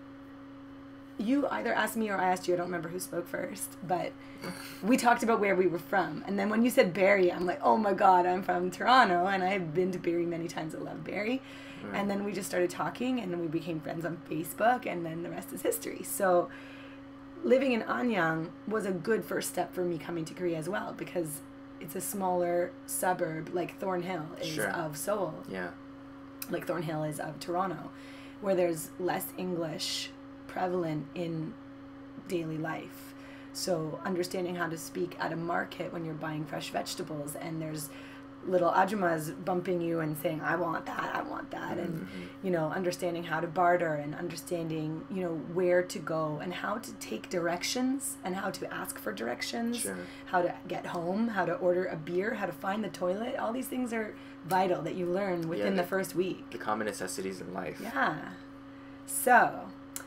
you either asked me or I asked you. I don't remember who spoke first, but we talked about where we were from. And then when you said Barrie, I'm like, oh my God, I'm from Toronto, and I've been to Barrie many times. I love Barrie. Right. And then we just started talking, and then we became friends on Facebook, and then the rest is history. So living in Anyang was a good first step for me coming to Korea as well, because it's a smaller suburb, like Thornhill is Sure. of Seoul, Yeah. like Thornhill is of Toronto, where there's less English prevalent in daily life. So understanding how to speak at a market when you're buying fresh vegetables and there's little ajumas bumping you and saying, I want that, I want that. And, Mm-hmm. you know, understanding how to barter and understanding, you know, where to go and how to take directions and how to ask for directions, Sure. how to get home, how to order a beer, how to find the toilet. All these things are vital that you learn within Yeah, the first week. The common necessities in life. Yeah. So,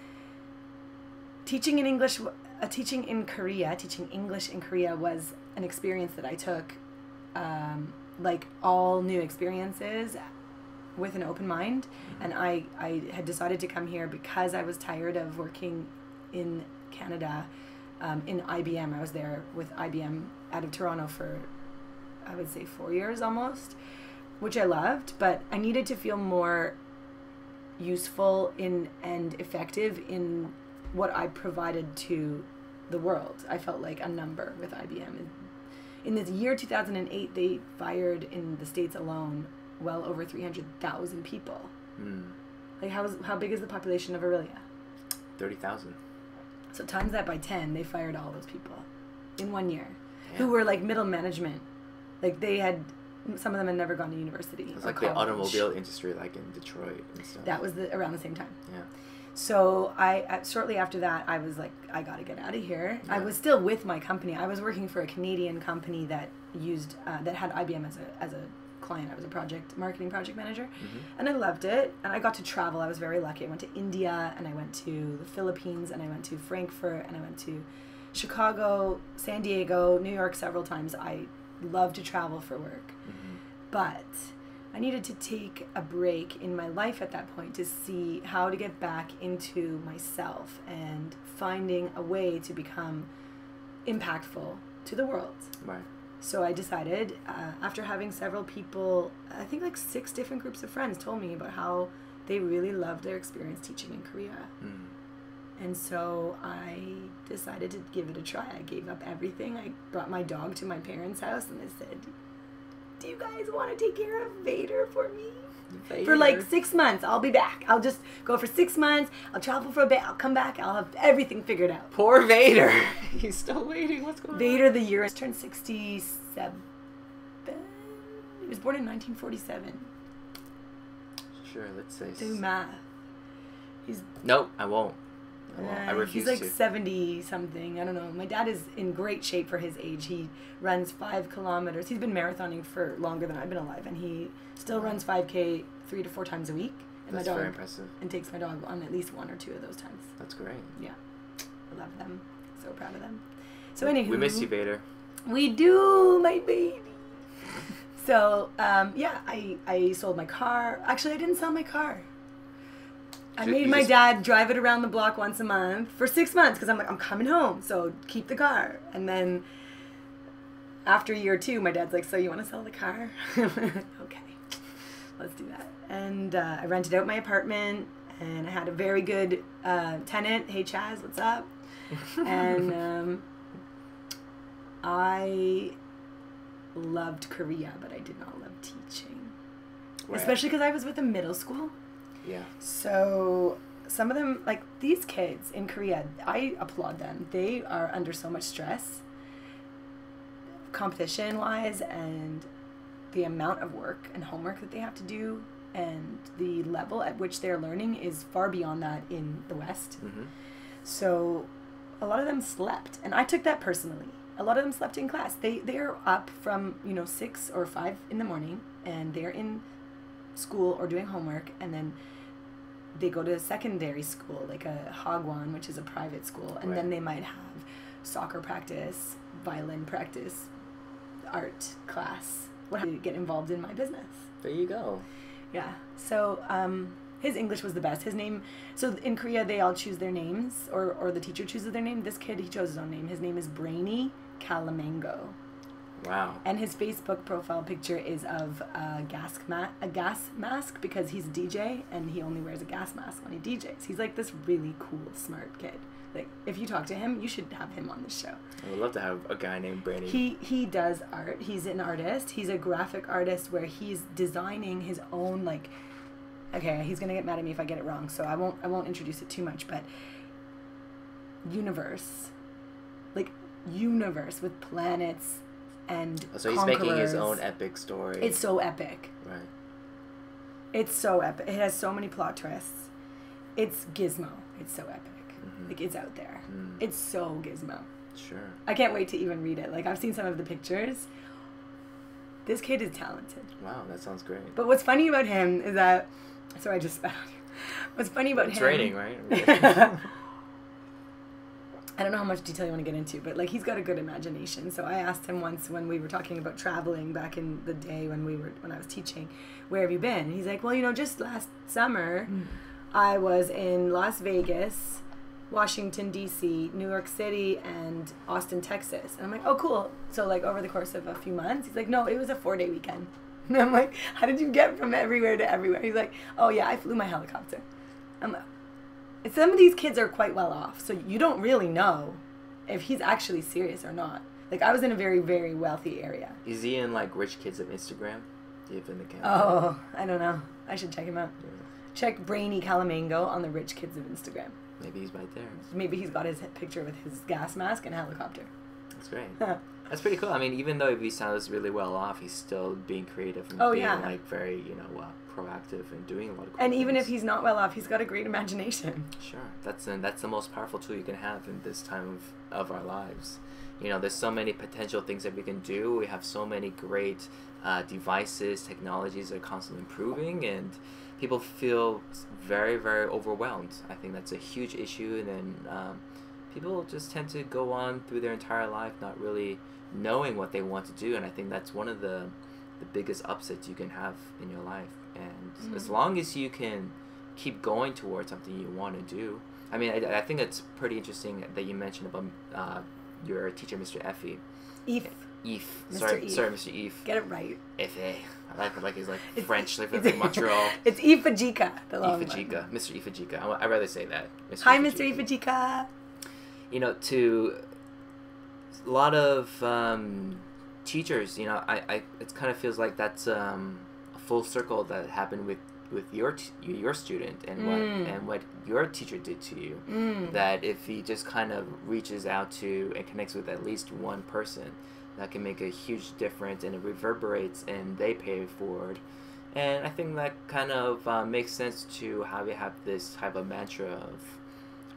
teaching in English, uh, teaching in Korea, teaching English in Korea was an experience that I took, um, like all new experiences, with an open mind. Mm-hmm. And I, I had decided to come here because I was tired of working in Canada, um, in I B M. I was there with I B M out of Toronto for, I would say, four years almost, which I loved, but I needed to feel more useful in and effective in what I provided to the world. I felt like a number with I B M. In this year two thousand eight, they fired in the States alone well over three hundred thousand people. Mm. Like how is, how big is the population of Aurelia? thirty thousand. So times that by ten, they fired all those people in one year, Damn. who were like middle management. Like they had, some of them had never gone to university. It's or like the college. automobile industry, like in Detroit and stuff. That was the, around the same time. Yeah. So I uh, shortly after that, I was like, I gotta get out of here. I Yeah. was still with my company. I was working for a Canadian company that used uh, that had I B M as a as a client. I was a project marketing project manager, Mm-hmm. and I loved it. And I got to travel. I was very lucky. I went to India, and I went to the Philippines, and I went to Frankfurt, and I went to Chicago, San Diego, New York several times. I love to travel for work, Mm-hmm. but I needed to take a break in my life at that point to see how to get back into myself and finding a way to become impactful to the world. Right. So I decided, uh, after having several people, I think like six different groups of friends told me about how they really loved their experience teaching in Korea. Mm. And so I decided to give it a try. I gave up everything. I brought my dog to my parents' house and I said, do you guys want to take care of Vader for me? For like six months, I'll be back. I'll just go for six months. I'll travel for a bit. I'll come back. I'll have everything figured out. Poor Vader. He's still waiting. What's going Vader, the year, turned sixty-seven. He was born in nineteen forty-seven. on? Sure, let's say. Do math. He's Nope, I won't. Oh, well, Uh, I refuse he's like to. seventy something. I don't know. My dad is in great shape for his age. He runs five kilometers. He's been marathoning for longer than I've been alive, and he still runs five K three to four times a week. And That's my dog, very impressive. And takes my dog on at least one or two of those times. That's great. Yeah, I love them. So proud of them. So anywho, We miss you, Vader. we do, my baby. So um, yeah, I I sold my car. Actually, I didn't sell my car. I You- made you my just- dad drive it around the block once a month for six months because I'm like, I'm coming home, so keep the car. And then after year two, my dad's like, so you want to sell the car? Okay, let's do that. And uh, I rented out my apartment, and I had a very good uh, tenant. Hey, Chaz, what's up? And um, I loved Korea, but I did not love teaching. Right. Especially because I was with a middle school. Yeah. So some of them, like these kids in Korea, I applaud them. They are under so much stress, competition-wise, and the amount of work and homework that they have to do, and the level at which they're learning is far beyond that in the West. Mm-hmm. So a lot of them slept, and I took that personally. A lot of them slept in class. They they're up from, you know, six or five in the morning, and they're in school or doing homework, and then they go to secondary school, like a Hagwon, which is a private school, and Right. then they might have soccer practice, violin practice, art class. What to get involved in my business? There you go. Yeah. So um, his English was the best. His name. So in Korea, they all choose their names, or or the teacher chooses their name. This kid, he chose his own name. His name is Brainy Calamango. Wow. And his Facebook profile picture is of a gas ma- a gas mask because he's a D J and he only wears a gas mask when he D Js. He's like this really cool, smart kid. Like if you talk to him, you should have him on the show. I would love to have a guy named Brady. He he does art. He's an artist. He's a graphic artist where he's designing his own like. Okay, he's gonna get mad at me if I get it wrong, so I won't I won't introduce it too much. But universe, like universe with planets. And so he's making his conquerors. own epic story. It's so epic. Right. It's so epic. It has so many plot twists. It's Gizmo. It's so epic. Mm-hmm. Like it's out there. Mm. It's so Gizmo. Sure. I can't wait to even read it. Like I've seen some of the pictures. This kid is talented. Wow, that sounds great. But what's funny about him is that. Sorry, I just spat on you. What's funny about it's him? raining, right? I don't know how much detail you want to get into, but like he's got a good imagination. So I asked him once when we were talking about traveling back in the day when we were when I was teaching, where have you been? And he's like, well, you know, just last summer, mm. I was in Las Vegas, Washington D C, New York City, and Austin, Texas. And I'm like, oh, cool. So like over the course of a few months, he's like, no, it was a four day weekend. And I'm like, how did you get from everywhere to everywhere? He's like, oh yeah, I flew my helicopter. I'm like. Some of these kids are quite well off, so you don't really know if he's actually serious or not. Like, I was in a very, very wealthy area. Is he in, like, Rich Kids of Instagram? Do you have an account? Oh, I don't know. I should check him out. Yeah. Check Brainy Calamango on the Rich Kids of Instagram. Maybe he's right there. Maybe he's got his picture with his gas mask and helicopter. That's great. That's pretty cool. I mean, even though if he sounds really well off, he's still being creative and oh, being, yeah. like, very, you know, uh, proactive and doing a lot of cool And even things. if he's not well off, he's got a great imagination. Sure. That's uh, that's the most powerful tool you can have in this time of, of our lives. You know, there's so many potential things that we can do. We have so many great uh, devices, technologies that are constantly improving, and people feel very, very overwhelmed. I think that's a huge issue, and then um, people just tend to go on through their entire life not really knowing what they want to do, and I think that's one of the the biggest upsets you can have in your life. And mm-hmm. as long as you can keep going towards something you want to do, I mean, I, I think it's pretty interesting that you mentioned about uh, your teacher, Mister Effie. Eve. Eve. Mister Sorry, Eve. sorry, Mister Eve. Get it right. Effie. I like it like he's like it's, French, like from it's, Montreal. It's Ifajika, the long Ifajika. one. Mister Ifajika. I, I'd rather say that. Mister Hi, Ifajika. Mister Ifajika. You know, to a lot of um, teachers, you know, I, I it kind of feels like that's um, a full circle that happened with, with your t- your student and mm. what and what your teacher did to you. Mm. That if he just kind of reaches out to and connects with at least one person, that can make a huge difference, and it reverberates and they pay it forward. And I think that kind of uh, makes sense to how we have this type of mantra of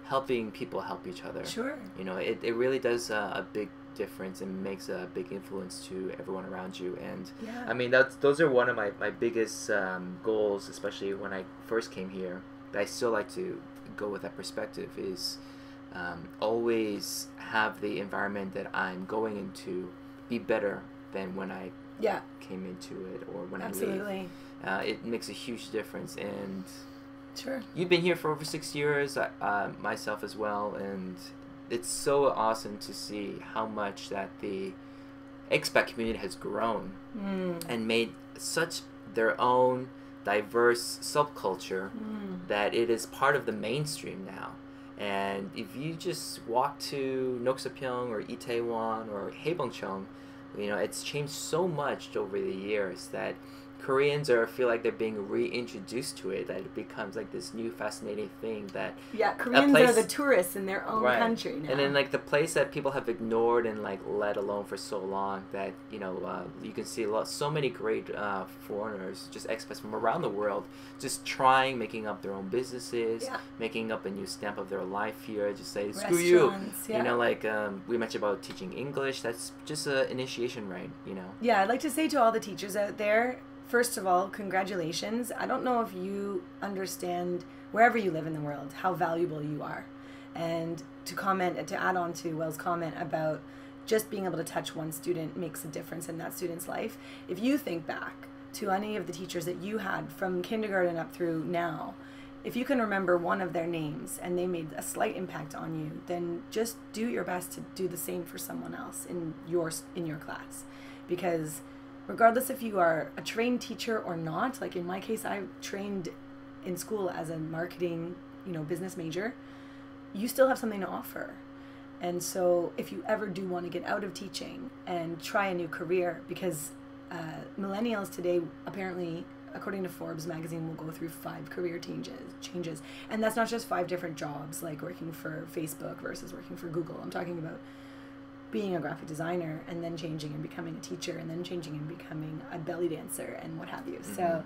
helping people help each other. Sure. You know, it, it really does uh, a big difference and makes a big influence to everyone around you. And Yeah. I mean, that's those are one of my, my biggest um, goals, especially when I first came here. But I still like to go with that perspective is um, always have the environment that I'm going into be better than when I Yeah. came into it or when Absolutely. I leave. Uh, it makes a huge difference. And Sure. you've been here for over six years, uh, myself as well, and it's so awesome to see how much that the expat community has grown Mm. and made such their own diverse subculture Mm. that it is part of the mainstream now. And if you just walk to Noksapyeong or Itaewon or Haebongchong, you know, it's changed so much over the years that Koreans are feel like they're being reintroduced to it, that it becomes like this new fascinating thing that Yeah, Koreans place- are the tourists in their own Right. country now. And then like the place that people have ignored and like let alone for so long that, you know, uh, you can see a lot, so many great uh, foreigners, just expats from around the world, just trying, making up their own businesses, Yeah. making up a new stamp of their life here, just say, screw you. Restaurants, yeah. You know, like um, we mentioned about teaching English, that's just an initiation rite, you know. Yeah, I'd like to say to all the teachers out there, first of all, congratulations. I don't know if you understand, wherever you live in the world, how valuable you are. And to comment, to add on to Will's comment about just being able to touch one student makes a difference in that student's life. If you think back to any of the teachers that you had from kindergarten up through now, if you can remember one of their names and they made a slight impact on you, then just do your best to do the same for someone else in your in your class. Because regardless if you are a trained teacher or not, like in my case, I trained in school as a marketing, you know, business major, you still have something to offer. And so if you ever do want to get out of teaching and try a new career, because uh, millennials today, apparently, according to Forbes magazine, will go through five career changes, changes. And that's not just five different jobs, like working for Facebook versus working for Google. I'm talking about being a graphic designer and then changing and becoming a teacher and then changing and becoming a belly dancer and what have you. Mm-hmm. So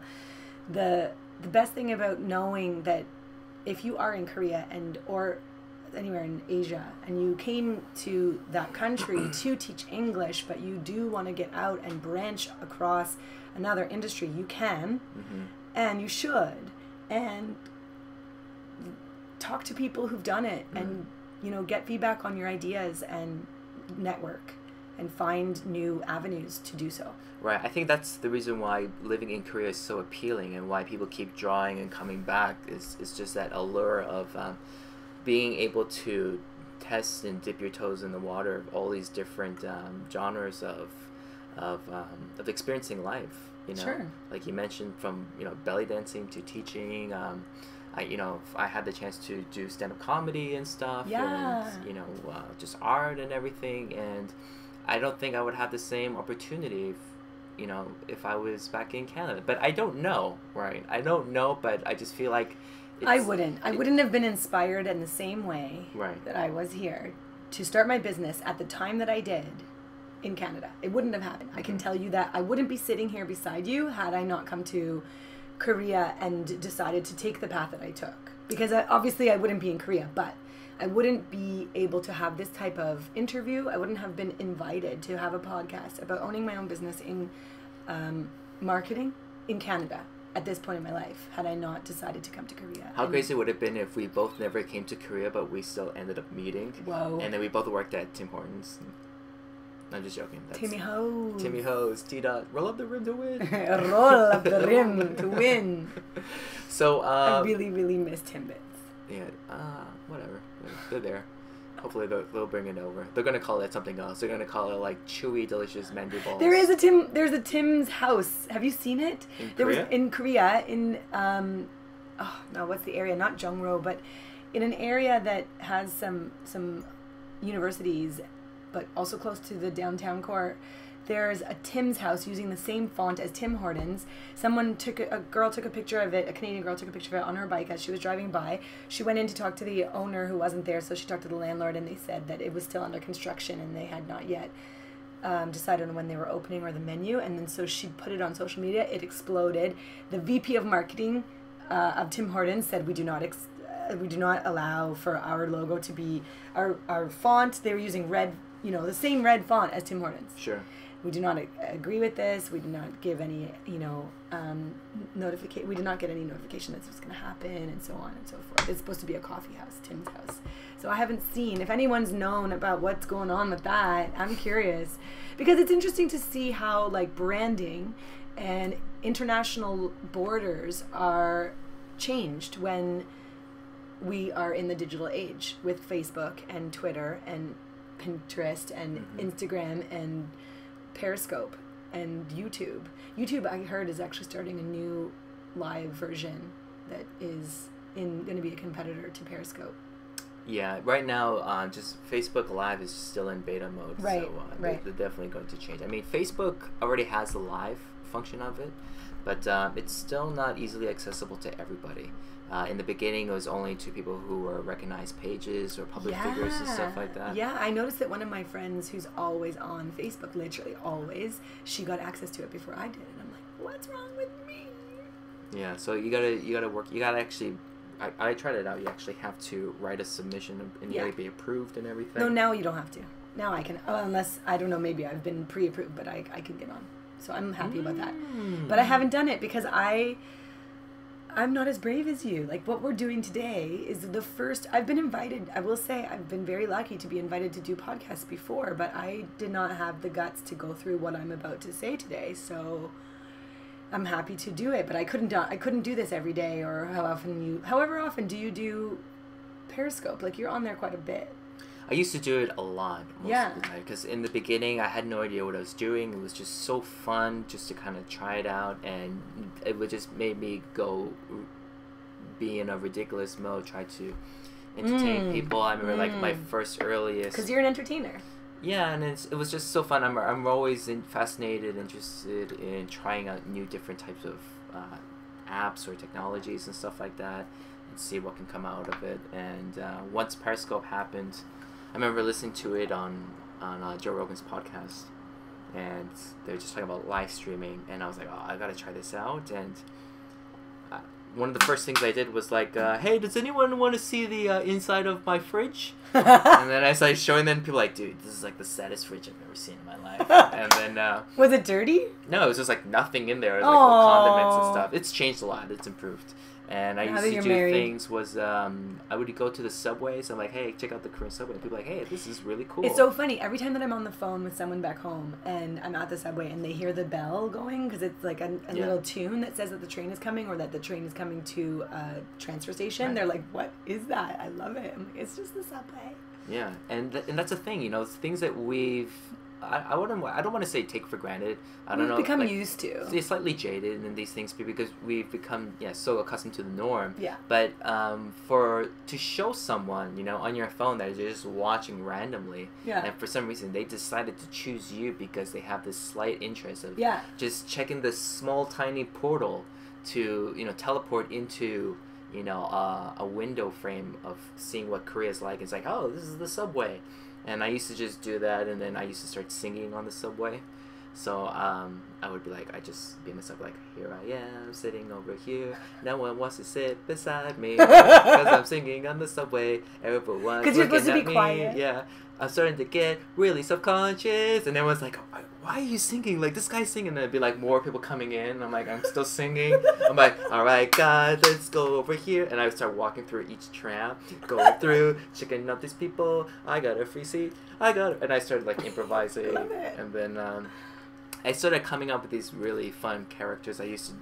the the best thing about knowing that if you are in Korea and or anywhere in Asia and you came to that country to teach English, but you do want to get out and branch across another industry, you can, mm-hmm. and you should, and talk to people who've done it, mm-hmm. and you know, get feedback on your ideas and network and find new avenues to do so. Right. I think that's the reason why living in Korea is so appealing and why people keep drawing and coming back is, is just that allure of um, being able to test and dip your toes in the water of all these different um, genres of of um, of experiencing life. You know, sure. Like you mentioned, from you know belly dancing to teaching. Um, I you know I had the chance to do stand-up comedy and stuff. Yeah. And, you know, uh, just art and everything. And I don't think I would have the same opportunity if, you know, if I was back in Canada. But I don't know, right? I don't know, but I just feel like it's, I wouldn't. I it, wouldn't have been inspired in the same way right. that I was here to start my business at the time that I did in Canada. It wouldn't have happened. I can tell you that. I wouldn't be sitting here beside you had I not come to Korea and decided to take the path that I took. Because I, obviously I wouldn't be in Korea, but I wouldn't be able to have this type of interview. I wouldn't have been invited to have a podcast about owning my own business in um, marketing in Canada at this point in my life had I not decided to come to Korea. How and crazy would it have been if we both never came to Korea, but we still ended up meeting? Whoa. And then we both worked at Tim Hortons. I'm just joking. That's Timmy Hoes. Timmy Hoes. T-Dot. Roll up the rim to win. Roll up the rim to win. So, um, I really, really miss Timbits. Yeah, uh, whatever. They're there. Hopefully they'll, they'll bring it over. They're gonna call it something else. They're gonna call it like chewy, delicious mandu balls. There is a Tim. There's a Tim's house. Have you seen it? In there Korea? was in Korea in um, oh no, what's the area? Not Jongro, but in an area that has some some universities, but also close to the downtown core. There's a Tim's house using the same font as Tim Hortons. Someone took a, a girl took a picture of it. A Canadian girl took a picture of it on her bike as she was driving by. She went in to talk to the owner who wasn't there, so she talked to the landlord, and they said that it was still under construction and they had not yet um, decided on when they were opening or the menu. And then so she put it on social media. It exploded. The V P of marketing uh, of Tim Hortons said, "We do not ex- we do not allow for our logo to be our our font. They were using red, you know, the same red font as Tim Hortons. Sure. We do not a- agree with this. We do not give any, you know, um, notification. We did not get any notification that this was going to happen, and so on and so forth. It's supposed to be a coffee house, Tim's house. So I haven't seen. If anyone's known about what's going on with that, I'm curious, because it's interesting to see how like branding and international borders are changed when we are in the digital age with Facebook and Twitter and Pinterest and mm-hmm. Instagram and Periscope and YouTube. YouTube, I heard, is actually starting a new live version that is in going to be a competitor to Periscope. Yeah, right now, uh, just Facebook Live is still in beta mode. Right, so uh, right. They're, they're definitely going to change. I mean, Facebook already has the live function of it, but um, it's still not easily accessible to everybody. Uh, in the beginning, it was only to people who were recognized pages or public yeah. figures and stuff like that. Yeah, I noticed that one of my friends who's always on Facebook, literally always, she got access to it before I did, and I'm like, what's wrong with me? Yeah, so you gotta you gotta work. You gotta actually. I, I tried it out. You actually have to write a submission and you Yeah. gotta be approved and everything. No, now you don't have to. Now I can, oh, unless I don't know. Maybe I've been pre-approved, but I I can get on. So I'm happy about that. Mm. But I haven't done it because I. I'm not as brave as you. Like, what we're doing today is the first... I've been invited... I will say I've been very lucky to be invited to do podcasts before, but I did not have the guts to go through what I'm about to say today, so I'm happy to do it, but I couldn't do, I couldn't do this every day, or how often you... However often do you do Periscope? Like, you're on there quite a bit. I used to do it a lot most Yeah. of the time because in the beginning I had no idea what I was doing. It was just so fun just to kind of try it out, and it would just made me go be in a ridiculous mode, try to entertain Mm. people. I remember like my Mm. first earliest. Because you're an entertainer. Yeah, and it's, it was just so fun. I'm I'm always in, fascinated, interested in trying out new different types of uh, apps or technologies and stuff like that, and see what can come out of it. And uh, once Periscope happened, I remember listening to it on on uh, Joe Rogan's podcast, and they were just talking about live streaming, and I was like, oh, I gotta try this out. And uh, one of the first things I did was like, uh, hey, does anyone want to see the uh, inside of my fridge? And then I started showing them, people were like, dude, this is like the saddest fridge I've ever seen in my life. And then uh, Was it dirty? no, it was just like nothing in there. It was like all Aw. condiments and stuff. It's changed a lot. It's improved. And I Now used that to you're do married. things was um, I would go to the subways. I'm like, hey, check out the Korean subway. And people are like, hey, this is really cool. It's so funny. Every time that I'm on the phone with someone back home and I'm at the subway and they hear the bell going, because it's like a, a Yeah. little tune that says that the train is coming or that the train is coming to a transfer station, Right. they're like, what is that? I love it. I'm like, it's just the subway. Yeah, and th- and that's the thing, you know, things that we've I, I wouldn't I don't want to say take for granted. I don't We've know. become like, used to. They're slightly jaded in these things because we've become yeah so accustomed to the norm. Yeah. But um, for to show someone, you know, on your phone that you're just watching randomly, Yeah. and for some reason they decided to choose you because they have this slight interest of Yeah. just checking this small tiny portal to you know teleport into you know uh, a window frame of seeing what Korea's like. It's like, oh, this is the subway. And I used to just do that, and then I used to start singing on the subway. So um, I would be like, I just be in the subway, like, here I am, sitting over here. No one wants to sit beside me because I'm singing on the subway. Everyone's 'Cause you're looking supposed to be at me. quiet. Yeah, I'm starting to get really subconscious, and everyone's like, oh, why are you singing? Like, this guy's singing. And there'd be like more people coming in. I'm like, I'm still singing. I'm like, all right, guys, let's go over here. And I would start walking through each tram, going through, checking out these people. I got a free seat. I got it. And I started like improvising. Love it. And then um, I started coming up with these really fun characters. I used to,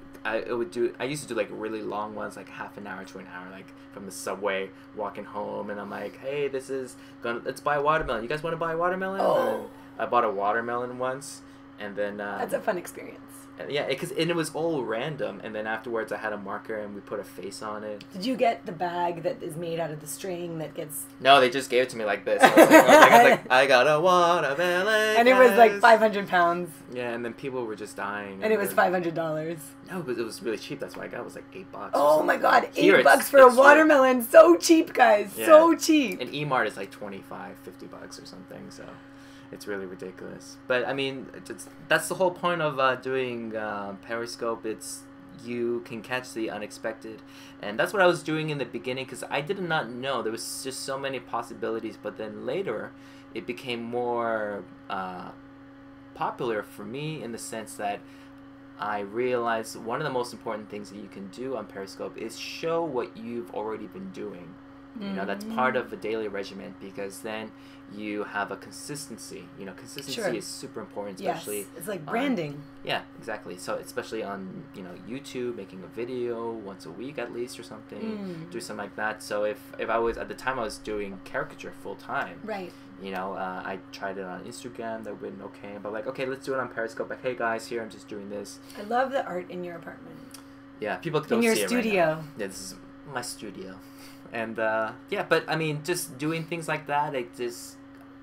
I it would do. I used to do like really long ones, like half an hour to an hour, like from the subway, walking home. And I'm like, hey, this is gonna. Let's buy a watermelon. You guys want to buy a watermelon? Oh. And I bought a watermelon once, and then um, That's a fun experience. and yeah, because and it was all random. And then afterwards, I had a marker and we put a face on it. Did you get the bag that is made out of the string that gets... No, they just gave it to me like this. I was like, I, was like, I, was like, I got a watermelon. And it was like guys." five hundred pounds. Yeah, and then people were just dying. And it was then- five hundred dollars. No, it was, it was really cheap. That's why I got it was like eight bucks. or Oh something. my god, eight Here it's- bucks for a it's watermelon. So cheap, guys. Yeah. So cheap. And E-Mart is like twenty-five, fifty bucks or something, so it's really ridiculous. But I mean, it's, that's the whole point of uh, doing uh, Periscope. It's you can catch the unexpected. And that's what I was doing in the beginning, because I did not know. There was just so many possibilities. But then later, it became more uh, popular for me in the sense that I realized one of the most important things that you can do on Periscope is show what you've already been doing. You know, that's part of a daily regimen, because then you have a consistency. You know, consistency Sure. is super important, especially... Yes, it's like branding. On, yeah, exactly. So especially on, you know, YouTube, making a video once a week at least or something, Mm. do something like that. So if, if I was, at the time I was doing caricature full time. Right. You know, uh, I tried it on Instagram, that went okay, but like, okay, let's do it on Periscope. Like, hey guys, here, I'm just doing this. I love the art in your apartment. Yeah, people don't In your see it studio. right now. Yeah, this is my studio. And, uh, yeah, but, I mean, just doing things like that, it just,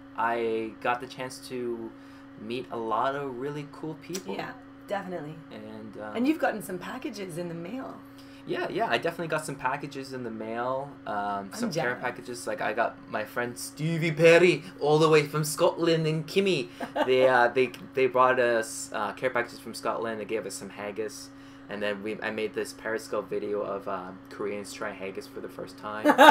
I got the chance to meet a lot of really cool people. Yeah, definitely. And, um, And you've gotten some packages in the mail. Yeah, yeah, I definitely got some packages in the mail, um, some care jealous. packages. Like, I got my friend Stevie Perry all the way from Scotland and Kimmy. they, uh, they, they brought us uh, care packages from Scotland. They gave us some haggis. And then we, I made this Periscope video of uh, Koreans trying haggis for the first time. Amazing.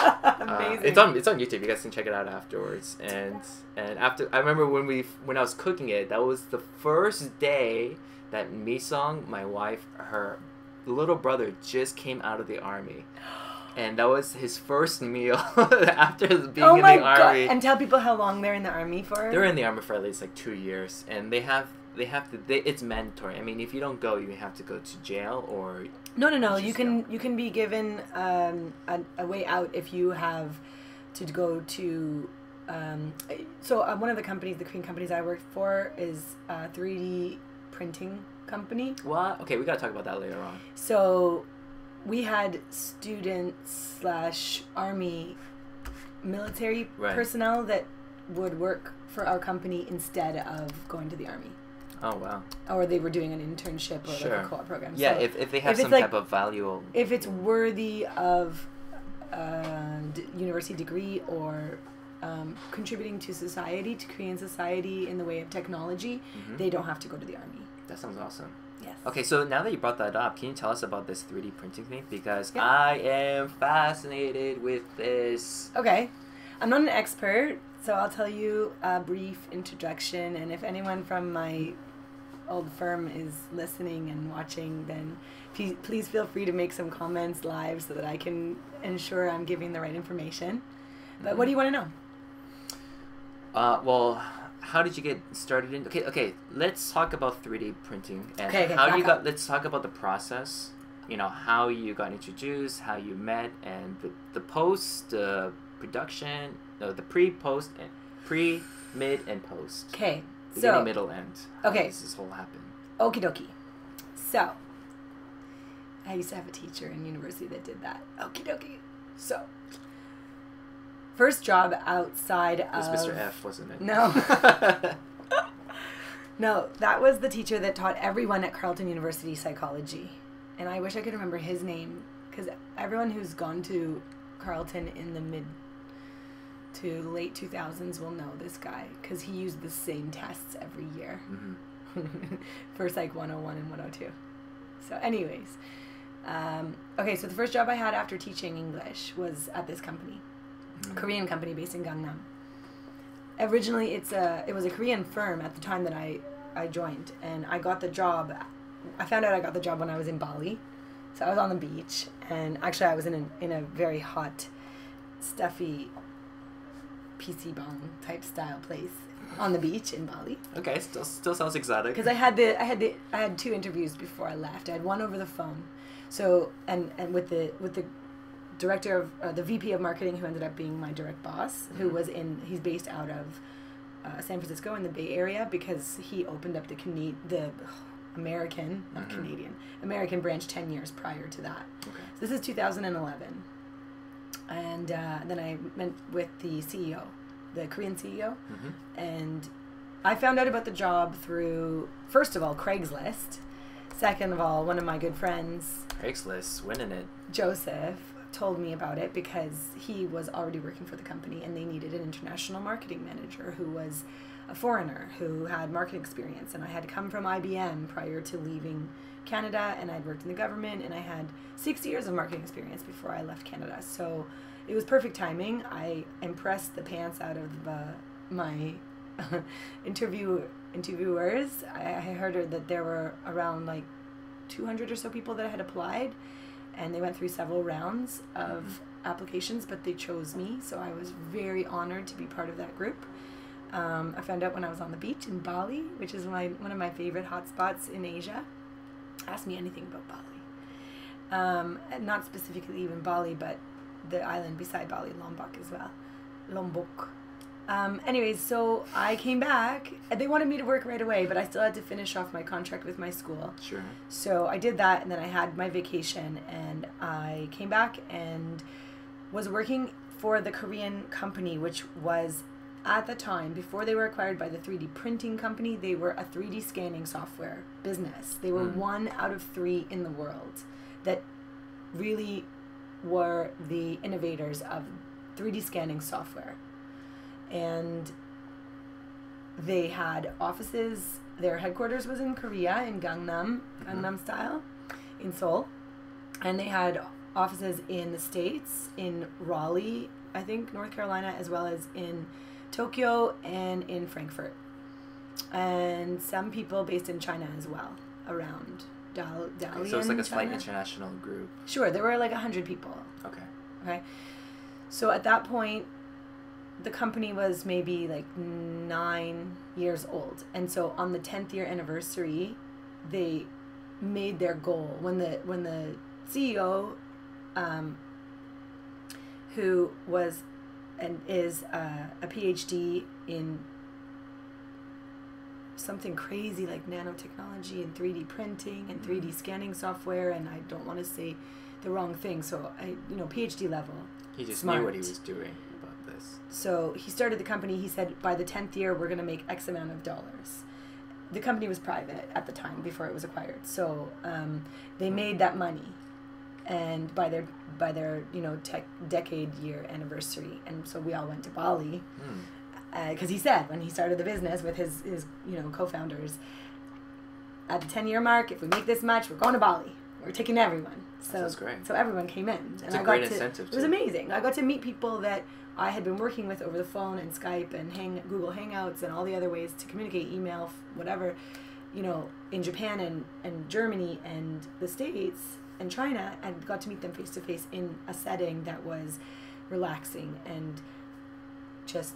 Uh, it's on it's on YouTube. You guys can check it out afterwards. And and after, I remember when we when I was cooking it, that was the first day that Misong, my wife, her little brother just came out of the army, and that was his first meal after being oh in my the God. army. And tell people how long they're in the army for. They're in the army for at least like two years, and they have. They have to. They, it's mandatory. I mean, if you don't go, you have to go to jail or. No, no, no. You just can go. you can be given um, a, a way out if you have to go to. Um, so uh, one of the companies, the Korean companies I worked for, is a three D printing company. What? Okay, we gotta talk about that later on. So we had students slash army military Right. personnel that would work for our company instead of going to the army. Oh wow. Or they were doing an internship or Sure. like a co-op program. Yeah, So if, if they have if it's some like- type of value. if it's worthy of a d- university degree or um, contributing to society, to Korean society in the way of technology, Mhm. they don't have to go to the army. That sounds awesome. Yes. Okay, so now that you brought that up, can you tell us about this three D printing thing? Because Yeah. I am fascinated with this. Okay. I'm not an expert, so I'll tell you a brief introduction. And if anyone from my old firm is listening and watching, then please, please feel free to make some comments live so that I can ensure I'm giving the right information. But Mm-hmm. what do you want to know? Uh, well, how did you get started in? Okay, okay. Let's talk about three D printing and Okay, okay, how back you up. got. Let's talk about the process. You know, how you got introduced, how you met, and the the post, the production, no, the pre, post, and pre, mid, and post. Okay, Beginning, so, middle, end. How Okay. does this whole happen? okie dokie. So, I used to have a teacher in university that did that. Okie dokie. So, first job outside It was of... Mister F, wasn't it? No. No, that was the teacher that taught everyone at Carleton University psychology. And I wish I could remember his name, because everyone who's gone to Carleton in the mid to late two thousands will know this guy, because he used the same tests every year hmm for Psych one oh one and one oh two. So anyways, um, okay, so the first job I had after teaching English was at this company, Mhm. Korean company based in Gangnam. Originally, it's a it was a Korean firm at the time that I, I joined, and I got the job. I found out I got the job when I was in Bali, so I was on the beach, and actually I was in a, in a very hot, stuffy, P C bang type style place on the beach in Bali. Okay, still still sounds exotic. Because I had the I had the I had two interviews before I left. I had one over the phone, so and and with the with the director of uh, the V P of marketing, who ended up being my direct boss, who Mhm. was in he's based out of uh, San Francisco in the Bay Area, because he opened up the Cana- the American not Mhm. Canadian American branch ten years prior to that. Okay. So this is two thousand eleven, and uh, then I met with the C E O, the Korean C E O. hmm And I found out about the job through, first of all, Craigslist. Second of all, one of my good friends, Craigslist, winning it. Joseph, told me about it because he was already working for the company and they needed an international marketing manager who was a foreigner who had marketing experience, and I had come from I B M prior to leaving Canada, and I'd worked in the government, and I had six years of marketing experience before I left Canada. So it was perfect timing. I impressed the pants out of uh, my interview interviewers. I, I heard that there were around like two hundred or so people that had applied, and they went through several rounds of mm-hmm. applications, but they chose me, so I was very honored to be part of that group. Um, I found out when I was on the beach in Bali, which is my one of my favorite hotspots in Asia. Ask me anything about Bali. Um, not specifically even Bali, but the island beside Bali, Lombok as well. Lombok. Um, anyways, so I came back. They wanted me to work right away, but I still had to finish off my contract with my school. Sure. So I did that, and then I had my vacation, and I came back and was working for the Korean company, which was, at the time, before they were acquired by the three D printing company, they were a three D scanning software business. They were mm. one out of three in the world that really were the innovators of three D scanning software. And they had offices, their headquarters was in Korea, in Gangnam, mm-hmm. Gangnam style, in Seoul. And they had offices in the States, in Raleigh, I think, North Carolina, as well as in Tokyo and in Frankfurt. And some people based in China as well, around Dal- Dalian, okay, so it's like a China. slight international group. Sure, there were like one hundred people. Okay. Okay. So at that point, the company was maybe like nine years old. And so on the tenth year anniversary, they made their goal. When the when the C E O, um, who was and is uh, a P H D in something crazy like nanotechnology and three D printing and three D scanning software, and I don't want to say the wrong thing, so I, you know, P H D level. He just smart. knew what he was doing about this. So he started the company. He said, by the tenth year, we're going to make X amount of dollars. The company was private at the time before it was acquired. So um, they made that money, and by their by their you know tech decade year anniversary, and so we all went to Bali, because mm. uh, he said when he started the business with his his you know co-founders, at the ten year mark, if we make this much, we're going to Bali. We're taking everyone. So that's great. So everyone came in, it's and a I great got to. incentive It was too. amazing. I got to meet people that I had been working with over the phone and Skype and hang Google Hangouts and all the other ways to communicate, email, whatever, you know, in Japan and, and Germany and the States and China, and got to meet them face to face in a setting that was relaxing and just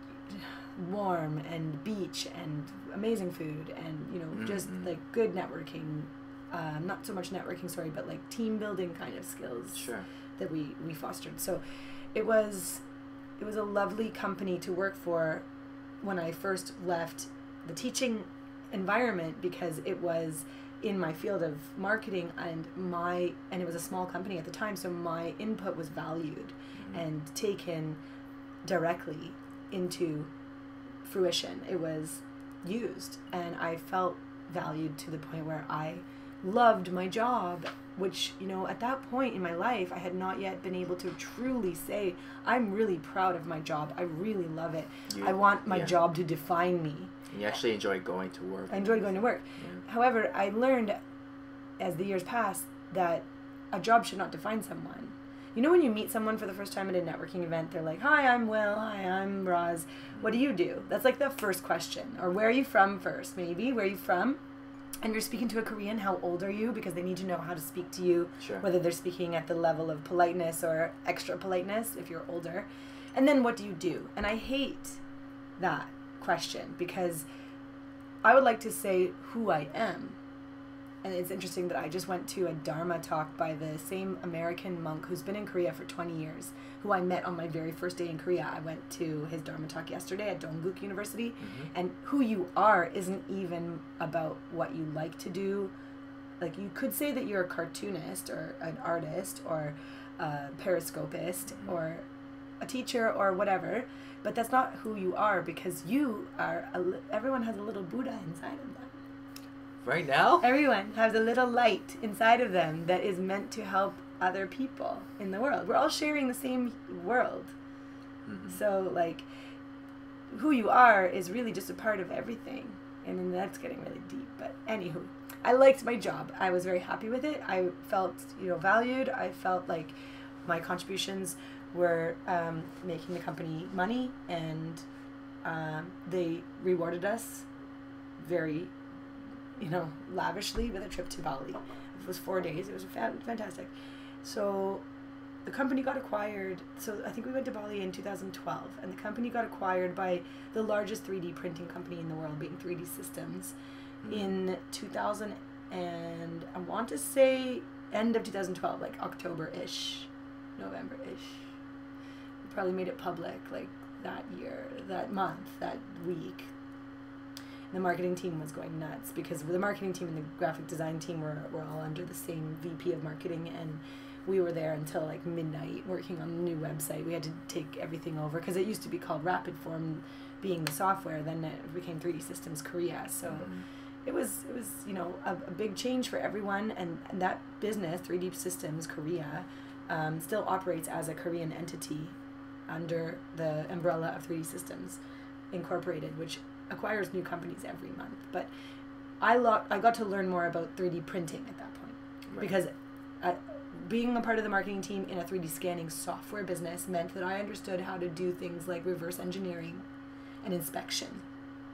warm and beach and amazing food and, you know, mm-hmm. just like good networking. Um, not so much networking, sorry, but like team building kind of skills sure. that we, we fostered. So it was it was a lovely company to work for when I first left the teaching environment, because it was in my field of marketing, and my and it was a small company at the time, so my input was valued mm-hmm. and taken directly into fruition. It was used, and I felt valued to the point where I loved my job, which, you know, at that point in my life, I had not yet been able to truly say, I'm really proud of my job. I really love it. You, I want my yeah. job to define me. You actually enjoy going to work. I enjoyed going to work. Yeah. However, I learned as the years passed that a job should not define someone. You know, when you meet someone for the first time at a networking event, they're like, hi, I'm Will. Hi, I'm Roz. What do you do? That's like the first question. Or where are you from first, maybe? Where are you from? And you're speaking to a Korean, how old are you? Because they need to know how to speak to you, sure. whether they're speaking at the level of politeness or extra politeness if you're older. And then what do you do? And I hate that question, because I would like to say who I am. And it's interesting that I just went to a Dharma talk by the same American monk who's been in Korea for twenty years, who I met on my very first day in Korea. I went to his Dharma talk yesterday at Dongguk University. Mm-hmm. And who you are isn't even about what you like to do. Like, you could say that you're a cartoonist or an artist or a periscopist mm-hmm. or a teacher or whatever, but that's not who you are, because you are, a li- everyone has a little Buddha inside of them. Right now? Everyone has a little light inside of them that is meant to help other people in the world. We're all sharing the same world. Mm-hmm. So, like, who you are is really just a part of everything. And then that's getting really deep. But anywho, I liked my job. I was very happy with it. I felt, you know, valued. I felt like my contributions were um, making the company money, and um, they rewarded us very, you know, lavishly with a trip to Bali. It was four days. It was fa- fantastic. So the company got acquired. So I think we went to Bali in two thousand twelve, and the company got acquired by the largest three D printing company in the world, being three D Systems, mm. in two thousand, and I want to say end of two thousand twelve, like October-ish, November-ish. We probably made it public like that year, that month, that week. The marketing team was going nuts because the marketing team and the graphic design team were, were all under the same V P of marketing, and we were there until like midnight working on the new website. We had to take everything over because it used to be called Rapid Form, being the software. Then it became three D Systems Korea. So mm-hmm. it was it was you know a, a big change for everyone, and, and that business, three D Systems Korea, um, still operates as a Korean entity under the umbrella of three D Systems Incorporated, which acquires new companies every month. But I lo- I got to learn more about three D printing at that point, right. because I, being a part of the marketing team in a three D scanning software business meant that I understood how to do things like reverse engineering and inspection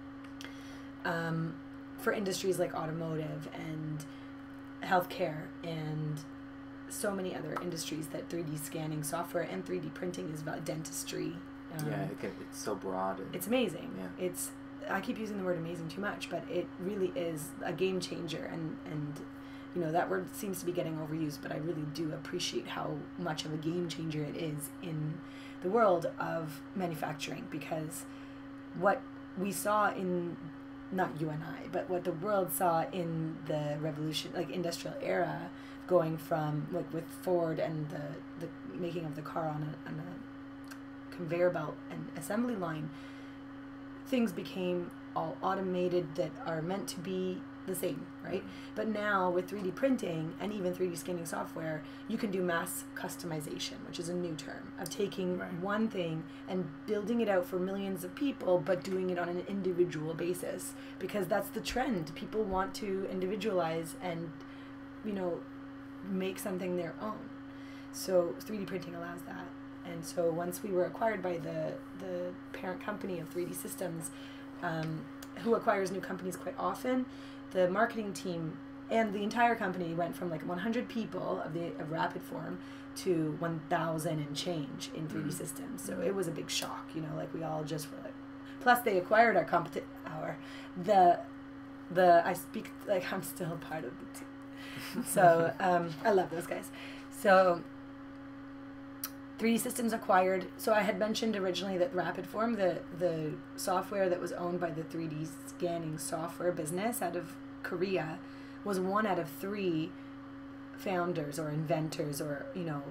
um, for industries like automotive and healthcare and so many other industries that three D scanning software and three D printing is about. Dentistry. Um, yeah, it can, it's so broad. And it's amazing. Yeah. It's I keep using the word amazing too much, but it really is a game changer, and, and you know, that word seems to be getting overused, but I really do appreciate how much of a game changer it is in the world of manufacturing, because what we saw in, not you and I, but what the world saw in the revolution, like industrial era, going from, like with Ford and the, the making of the car on a, on a conveyor belt and assembly line, things became all automated that are meant to be the same, right? Mm-hmm. But now with three D printing and even three D scanning software, you can do mass customization, which is a new term of taking right. one thing and building it out for millions of people, but doing it on an individual basis, because that's the trend. People want to individualize and, you know, make something their own. So three D printing allows that. And so once we were acquired by the, the parent company of three D Systems, um, who acquires new companies quite often, the marketing team and the entire company went from like one hundred people of the of Rapid Form to one thousand and change in three D mm-hmm. Systems. So it was a big shock, you know, like we all just were like, plus they acquired our competi- our, the, the, I speak like I'm still part of the team. So um, I love those guys. So three D Systems acquired, so I had mentioned originally that Rapid Form, the, the software that was owned by the three D scanning software business out of Korea, was one out of three founders or inventors or, you know,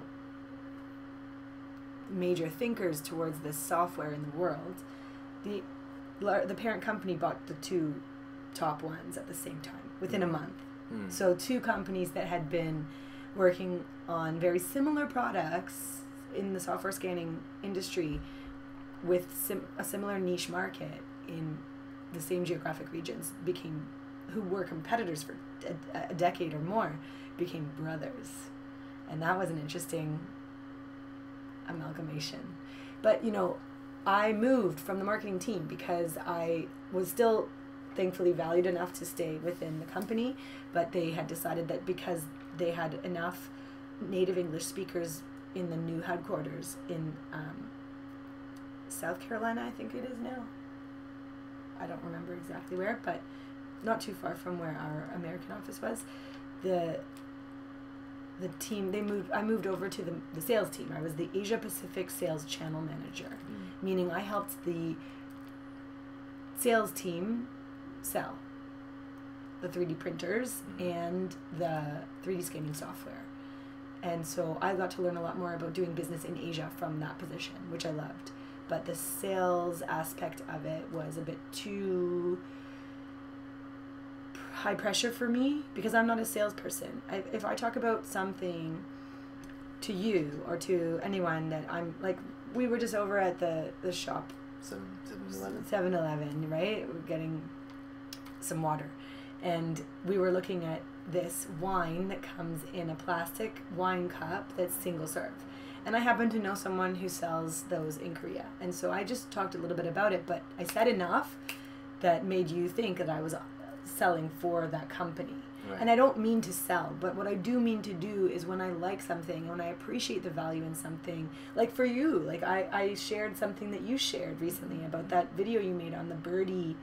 major thinkers towards this software in the world. The, the parent company bought the two top ones at the same time, within a month. Mm. So two companies that had been working on very similar products in the software scanning industry with sim- a similar niche market in the same geographic regions became, who were competitors for a, a decade or more, became brothers. And that was an interesting amalgamation. But, you know, I moved from the marketing team because I was still thankfully valued enough to stay within the company, but they had decided that because they had enough native English speakers in the new headquarters in um, South Carolina, I think it is now. I don't remember exactly where, but not too far from where our American office was. The the team, they moved, I moved over to the, the sales team. I was the Asia Pacific sales channel manager, mm. meaning I helped the sales team sell the three D printers mm. and the three D scanning software. And so I got to learn a lot more about doing business in Asia from that position, which I loved. But the sales aspect of it was a bit too high pressure for me because I'm not a salesperson. I, if I talk about something to you or to anyone that I'm like, we were just over at the, the shop Seven Seven Eleven. seven eleven, right? We're getting some water. And we were looking at this wine that comes in a plastic wine cup that's single serve. And I happen to know someone who sells those in Korea. And so I just talked a little bit about it, but I said enough that made you think that I was selling for that company. Right. And I don't mean to sell, but what I do mean to do is when I like something, when I appreciate the value in something, like for you, like I, I shared something that you shared recently about that video you made on the birdie,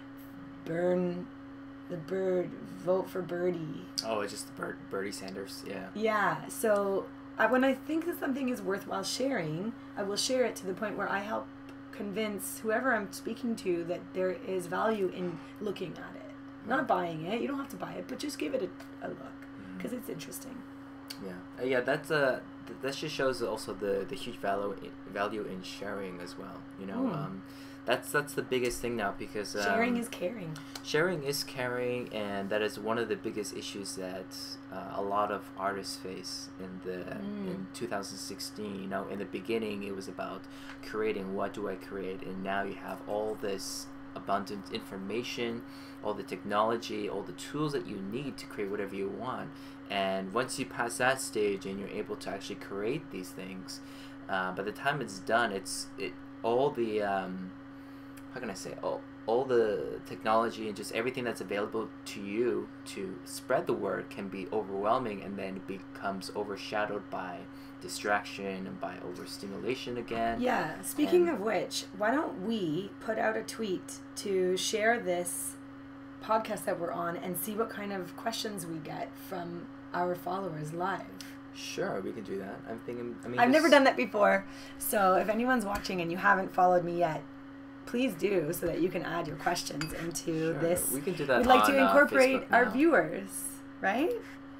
burn, the bird, vote for birdie. Oh, it's just the bird, Bernie Sanders, yeah. Yeah, so I, when I think that something is worthwhile sharing, I will share it to the point where I help convince whoever I'm speaking to that there is value in looking at it. Not buying it. You don't have to buy it, but just give it a, a look because mm-hmm. it's interesting. Yeah, uh, yeah. That's uh, th- that just shows also the, the huge value in, value in sharing as well. You know, mm. um, that's that's the biggest thing now because um, sharing is caring. Sharing is caring, and that is one of the biggest issues that uh, a lot of artists face in the mm. in two thousand sixteen. You know, in the beginning, it was about creating. What do I create? And now you have all this abundant information, all the technology, all the tools that you need to create whatever you want. And once you pass that stage and you're able to actually create these things, uh, by the time it's done, it's it all the um, how can I say all all the technology and just everything that's available to you to spread the word can be overwhelming, and then it becomes overshadowed by distraction and by overstimulation again. Yeah, speaking and, of which, why don't we put out a tweet to share this podcast that we're on and see what kind of questions we get from our followers live. Sure, we can do that. I'm thinking, I mean, I've just... never done that before, so if anyone's watching and you haven't followed me yet, please do so that you can add your questions into sure. this. We can do that. We'd like on, to incorporate uh, our viewers, right?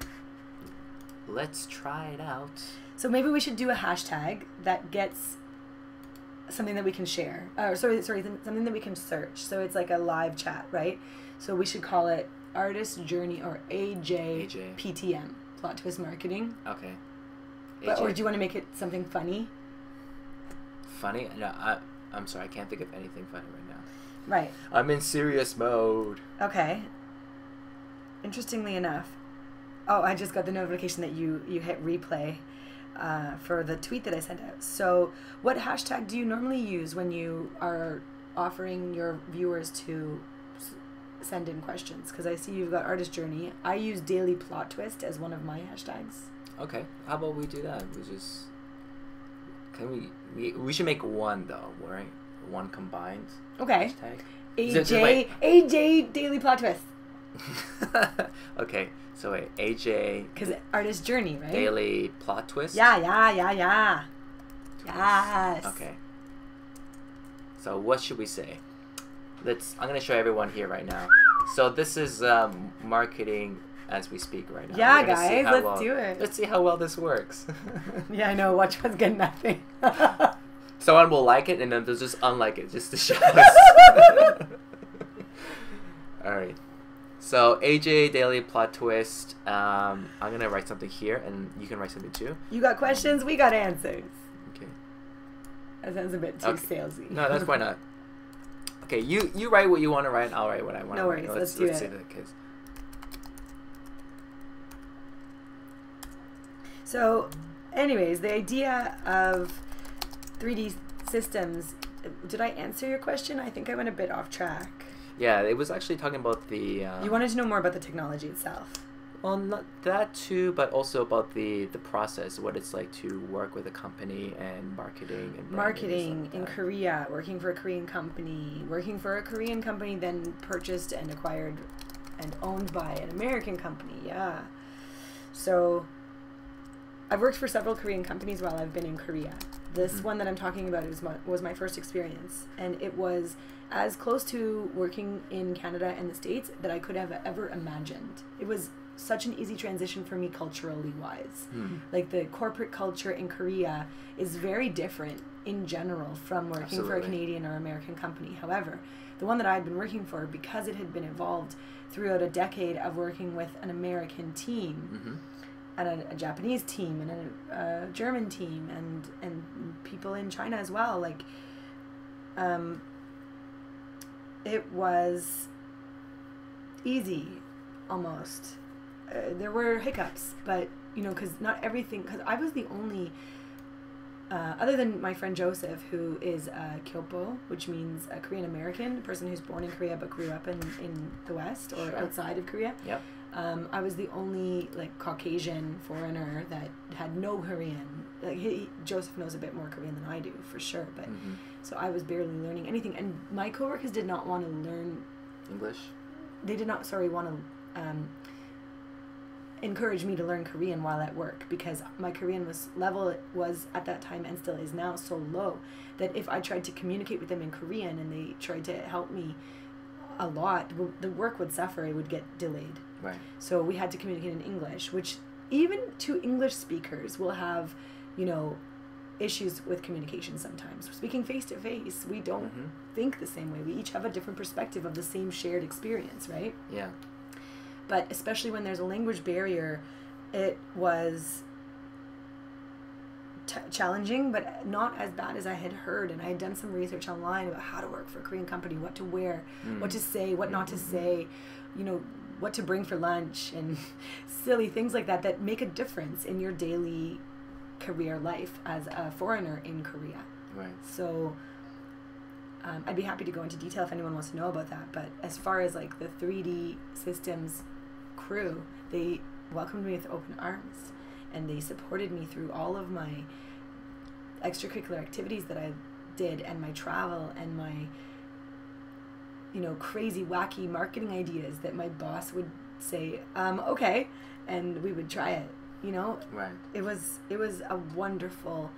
Let's try it out. So maybe we should do a hashtag that gets something that we can share. Or sorry, sorry, something that we can search. So it's like a live chat, right? So we should call it Artist Journey or A J P T M, Plot Twist Marketing. Okay. But, or do you want to make it something funny? Funny? No, I, I'm sorry, I can't think of anything funny right now. Right. I'm in serious mode. Okay. Interestingly enough, oh, I just got the notification that you, you hit replay uh, for the tweet that I sent out. So what hashtag do you normally use when you are offering your viewers to s- send in questions? Because I see you've got Artist Journey. I use Daily Plot Twist as one of my hashtags. Okay. How about we do that? We just... Can we... We, we should make one, though, right? One combined okay. hashtag. A J, A J Daily Plot Twist. Okay. So wait, A J... Because Artist Journey, right? Daily Plot Twist? Yeah, yeah, yeah, yeah. Yes. Okay. So what should we say? Let's. I'm gonna show everyone here right now. So this is um, marketing as we speak right now. Yeah, guys, let's well, do it. Let's see how well this works. Yeah, I know. Watch one's good nothing. Someone will like it, and then they'll just unlike it just to show us. All right. So A J Daily Plot Twist. Um, I'm gonna write something here, and you can write something too. You got questions, we got answers. Okay. That sounds a bit too Okay. salesy. No, that's why not. Okay, you you write what you want to write, and I'll write what I want to no write. worries, let's, let's do let's it. Do that, Cause... So, anyways, the idea of three D systems. Did I answer your question? I think I went a bit off track. Yeah, it was actually talking about the... Um, you wanted to know more about the technology itself. Well, not that too, but also about the, the process, what it's like to work with a company and marketing. and Marketing like in Korea, working for a Korean company, working for a Korean company, then purchased and acquired and owned by an American company, yeah. So, I've worked for several Korean companies while I've been in Korea. This mm-hmm. one that I'm talking about is my, was my first experience, and it was as close to working in Canada and the States that I could have ever imagined. It was such an easy transition for me culturally wise. Mm. Like the corporate culture in Korea is very different in general from working Absolutely. for a Canadian or American company. However, the one that I had been working for, because it had been evolved throughout a decade of working with an American team, mm-hmm. and a, a Japanese team and a, a German team and and people in China as well, like um, it was easy, almost. Uh, there were hiccups, but, you know, because not everything, because I was the only, uh, other than my friend Joseph, who is a Kyopo, which means a Korean American, a person who's born in Korea but grew up in, in the West or Sure. outside of Korea. Yep. Um, I was the only like Caucasian foreigner that had no Korean. Like he, Joseph knows a bit more Korean than I do, for sure. But Mm-hmm. so I was barely learning anything, and my coworkers did not want to learn. English? They did not, sorry, want to um, encourage me to learn Korean while at work, because my Korean was level was at that time and still is now so low that if I tried to communicate with them in Korean and they tried to help me a lot, w- the work would suffer. It would get delayed. Right. So we had to communicate in English, which even two English speakers will have, you know, issues with communication sometimes. Speaking face to face, we don't Mm-hmm. think the same way. We each have a different perspective of the same shared experience, right? Yeah. But especially when there's a language barrier, it was t- challenging, but not as bad as I had heard. And I had done some research online about how to work for a Korean company, what to wear, Mm. what to say, what not to Mm-hmm. say, you know, what to bring for lunch, and silly things like that that make a difference in your daily career life as a foreigner in Korea. Right. So um, I'd be happy to go into detail if anyone wants to know about that. But as far as like the three D systems crew, they welcomed me with open arms, and they supported me through all of my extracurricular activities that I did, and my travel, and my, you know, crazy, wacky marketing ideas that my boss would say, um, okay, and we would try it, you know? Right. It was, it was a wonderful,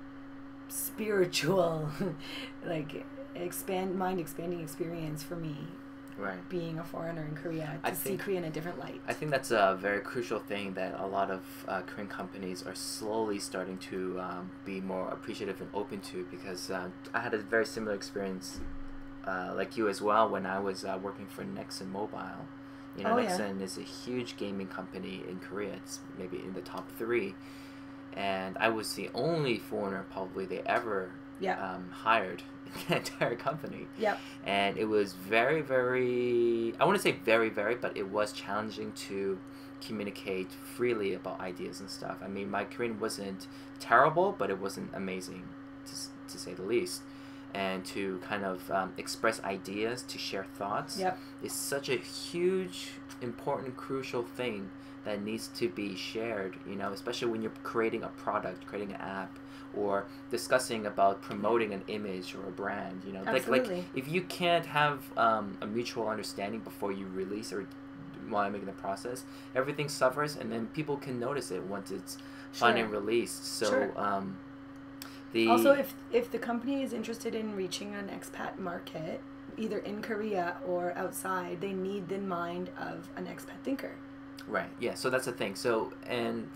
spiritual, like, expand, mind expanding experience for me, Right. being a foreigner in Korea, to I see think- Korea in a different light. I think that's a very crucial thing that a lot of uh, Korean companies are slowly starting to um, be more appreciative and open to, because uh, I had a very similar experience uh, like you as well when I was uh, working for Nexon Mobile. You know, Oh, yeah. Nexon is a huge gaming company in Korea. It's maybe in the top three. And I was the only foreigner probably they ever Yeah. um, hired in the entire company. Yep. And it was very, very, I wouldn't say very, very, but it was challenging to communicate freely about ideas and stuff. I mean, my Korean wasn't terrible, but it wasn't amazing, to, s- to say the least. And to kind of um, express ideas, to share thoughts, Yep. is such a huge, important, crucial thing that needs to be shared, you know, especially when you're creating a product, creating an app, or discussing about promoting an image or a brand, you know. Like, Absolutely. like if you can't have um, a mutual understanding before you release or while you're making the process, everything suffers, and then people can notice it once it's finally Sure. released. So, Sure. um, the Also, if if the company is interested in reaching an expat market, either in Korea or outside, they need the mind of an expat thinker. Right. Yeah. So that's the thing. So and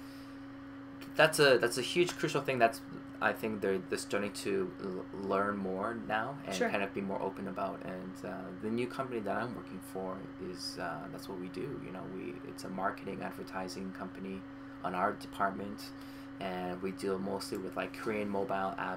that's a that's a huge crucial thing. That's I think they're they're starting to l- learn more now and Sure. kind of be more open about. And uh, the new company that I'm working for is uh, that's what we do. You know, we it's a marketing advertising company on our department, and we deal mostly with like Korean mobile app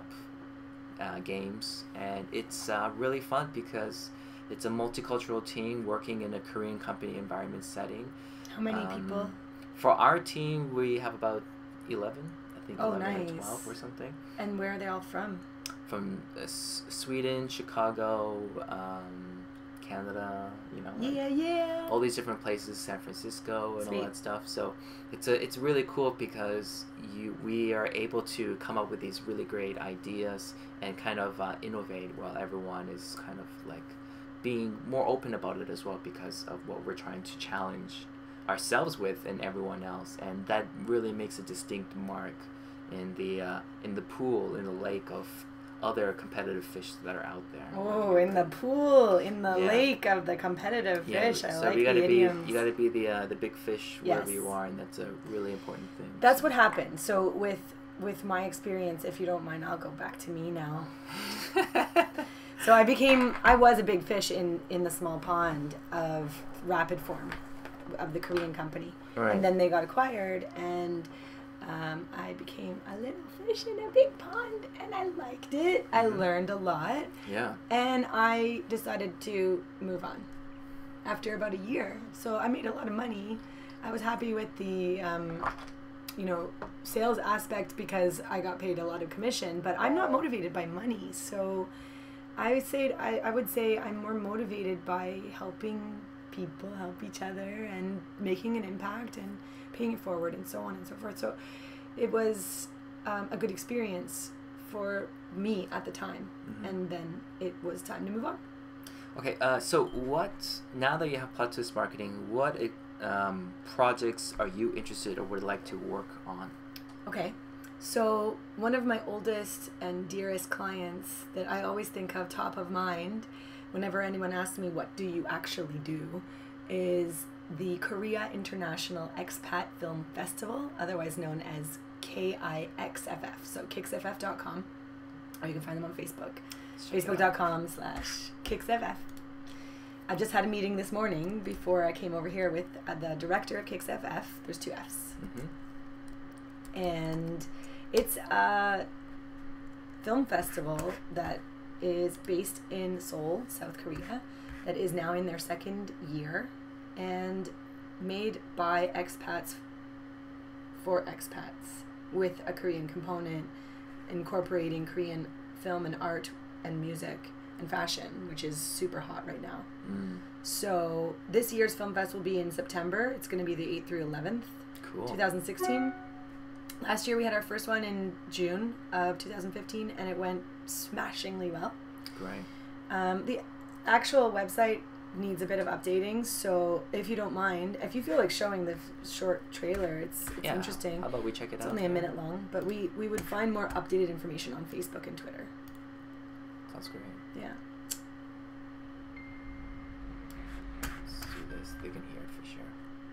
uh, games, and it's uh, really fun because it's a multicultural team working in a Korean company environment setting. How many Um, people? For our team, we have about eleven. I think Oh, eleven nice. or twelve or something. And where are they all from? From uh, S- Sweden, Chicago, um, Canada. You know, like Yeah, yeah. all these different places, San Francisco, and Sweet. all that stuff. So it's a it's really cool because you we are able to come up with these really great ideas and kind of uh, innovate while everyone is kind of like being more open about it as well because of what we're trying to challenge ourselves with and everyone else, and that really makes a distinct mark in the uh, in the pool, in the lake of other competitive fish that are out there. Oh, in the pool, in the Yeah. lake of the competitive Yeah, fish. I so like you the gotta be idioms. you gotta be the uh, the big fish wherever Yes. you are, and that's a really important thing. That's what happened. So with with my experience, if you don't mind, I'll go back to me now. So I became, I was a big fish in, in the small pond of Rapid Form, of the Korean company. Right. And then they got acquired, and uh, Um, I became a little fish in a big pond, and I liked it. I Mhm. learned a lot. Yeah. And I decided to move on after about a year. So I made a lot of money. I was happy with the, um, you know, sales aspect because I got paid a lot of commission, but I'm not motivated by money. So I would say, I, I would say I'm more motivated by helping people help each other and making an impact and paying it forward and so on and so forth. So it was um, a good experience for me at the time. Mm-hmm. And then it was time to move on. Okay, uh, so what, now that you have Plot Twist Marketing, what um, projects are you interested or would like to work on? Okay, so one of my oldest and dearest clients that I always think of top of mind whenever anyone asks me what do you actually do is the Korea International Expat Film Festival, otherwise known as K I X F F, so kixff dot com, or you can find them on Facebook. Facebook.com slash KixFF. I just had a meeting this morning before I came over here with uh, the director of KixFF. There's two F's. Mm-hmm. And it's a film festival that is based in Seoul, South Korea, that is now in their second year and made by expats for expats with a Korean component, incorporating Korean film and art and music and fashion, which is super hot right now. Mm. So this year's film fest will be in September. It's going to be the eighth through eleventh, Cool. twenty sixteen. Last year we had our first one in June of two thousand fifteen, and it went smashingly well. Great. Um, the actual website needs a bit of updating, so if you don't mind, if you feel like showing the f- short trailer, it's, it's Yeah. interesting. How about we check it It's out? only a minute long, but we, we would find more updated information on Facebook and Twitter. Sounds great. Yeah. Let's do this. They can hear it for sure.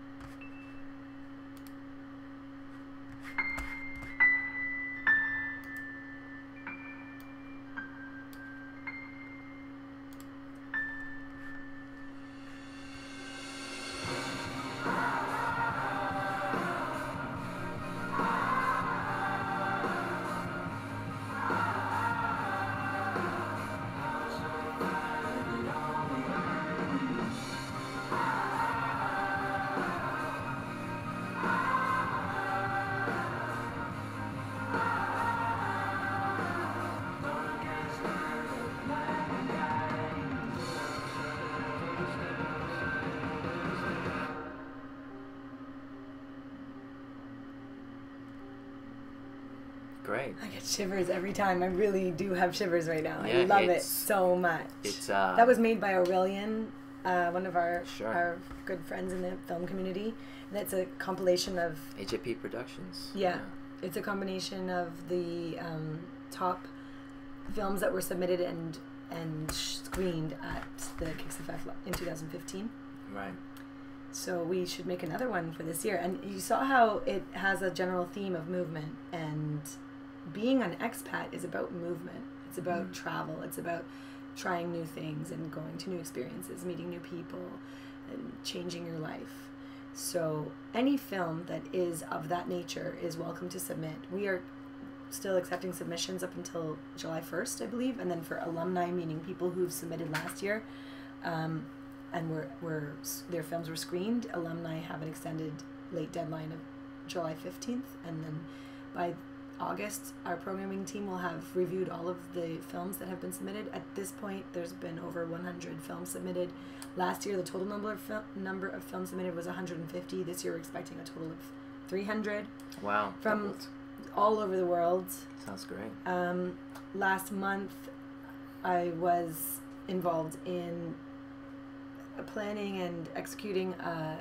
Great. I get shivers every time. I really do have shivers right now. Yeah, I love it it's- so much. It's uh. That was made by Aurelian, uh, one of our Sure. our good friends in the film community. And it's a compilation of, H A P Productions. yeah, it's a combination of the um, top films that were submitted and and screened at the KixFF in two thousand fifteen. Right. So we should make another one for this year. And you saw how it has a general theme of movement, and being an expat is about movement. It's about Mm. travel. It's about trying new things and going to new experiences, meeting new people, and changing your life. So any film that is of that nature is welcome to submit. We are still accepting submissions up until July first, I believe, and then for alumni, meaning people who've submitted last year, um, and were, were their films were screened, alumni have an extended late deadline of July fifteenth, and then by August, our programming team will have reviewed all of the films that have been submitted. At this point, there's been over one hundred films submitted. Last year, the total number of fil- number of films submitted was one hundred fifty. This year, we're expecting a total of three hundred Wow. from doubled. all over the world. Sounds great. Um, last month, I was involved in planning and executing a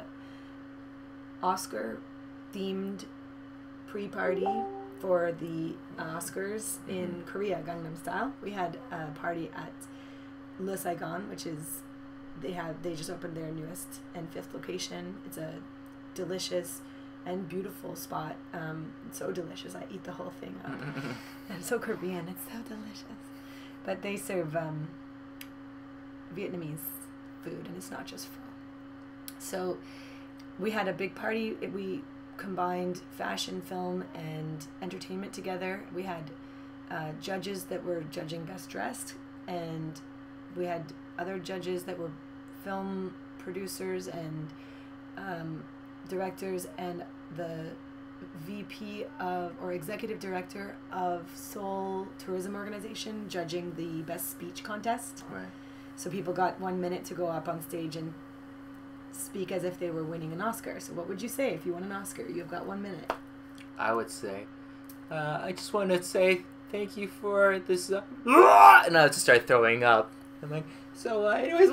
Oscar-themed pre-party for the Oscars in Korea, Gangnam Style. We had a party at Le Saigon, which is they have they just opened their newest and fifth location. It's a delicious and beautiful spot. Um, so delicious, I eat the whole thing up. And it's so Korean, it's so delicious. But they serve um, Vietnamese food, and it's not just pho. So we had a big party. It, we combined fashion, film, and entertainment together. We had uh, judges that were judging Best Dressed, and we had other judges that were film producers and um, directors, and the V P of, or executive director of Seoul Tourism Organization judging the Best Speech contest. Right. So people got one minute to go up on stage and speak as if they were winning an Oscar. So what would you say if you won an Oscar? You've got one minute. I would say, uh, I just want to say thank you for this. Uh, and I would just start throwing up. I'm like, so uh, anyways.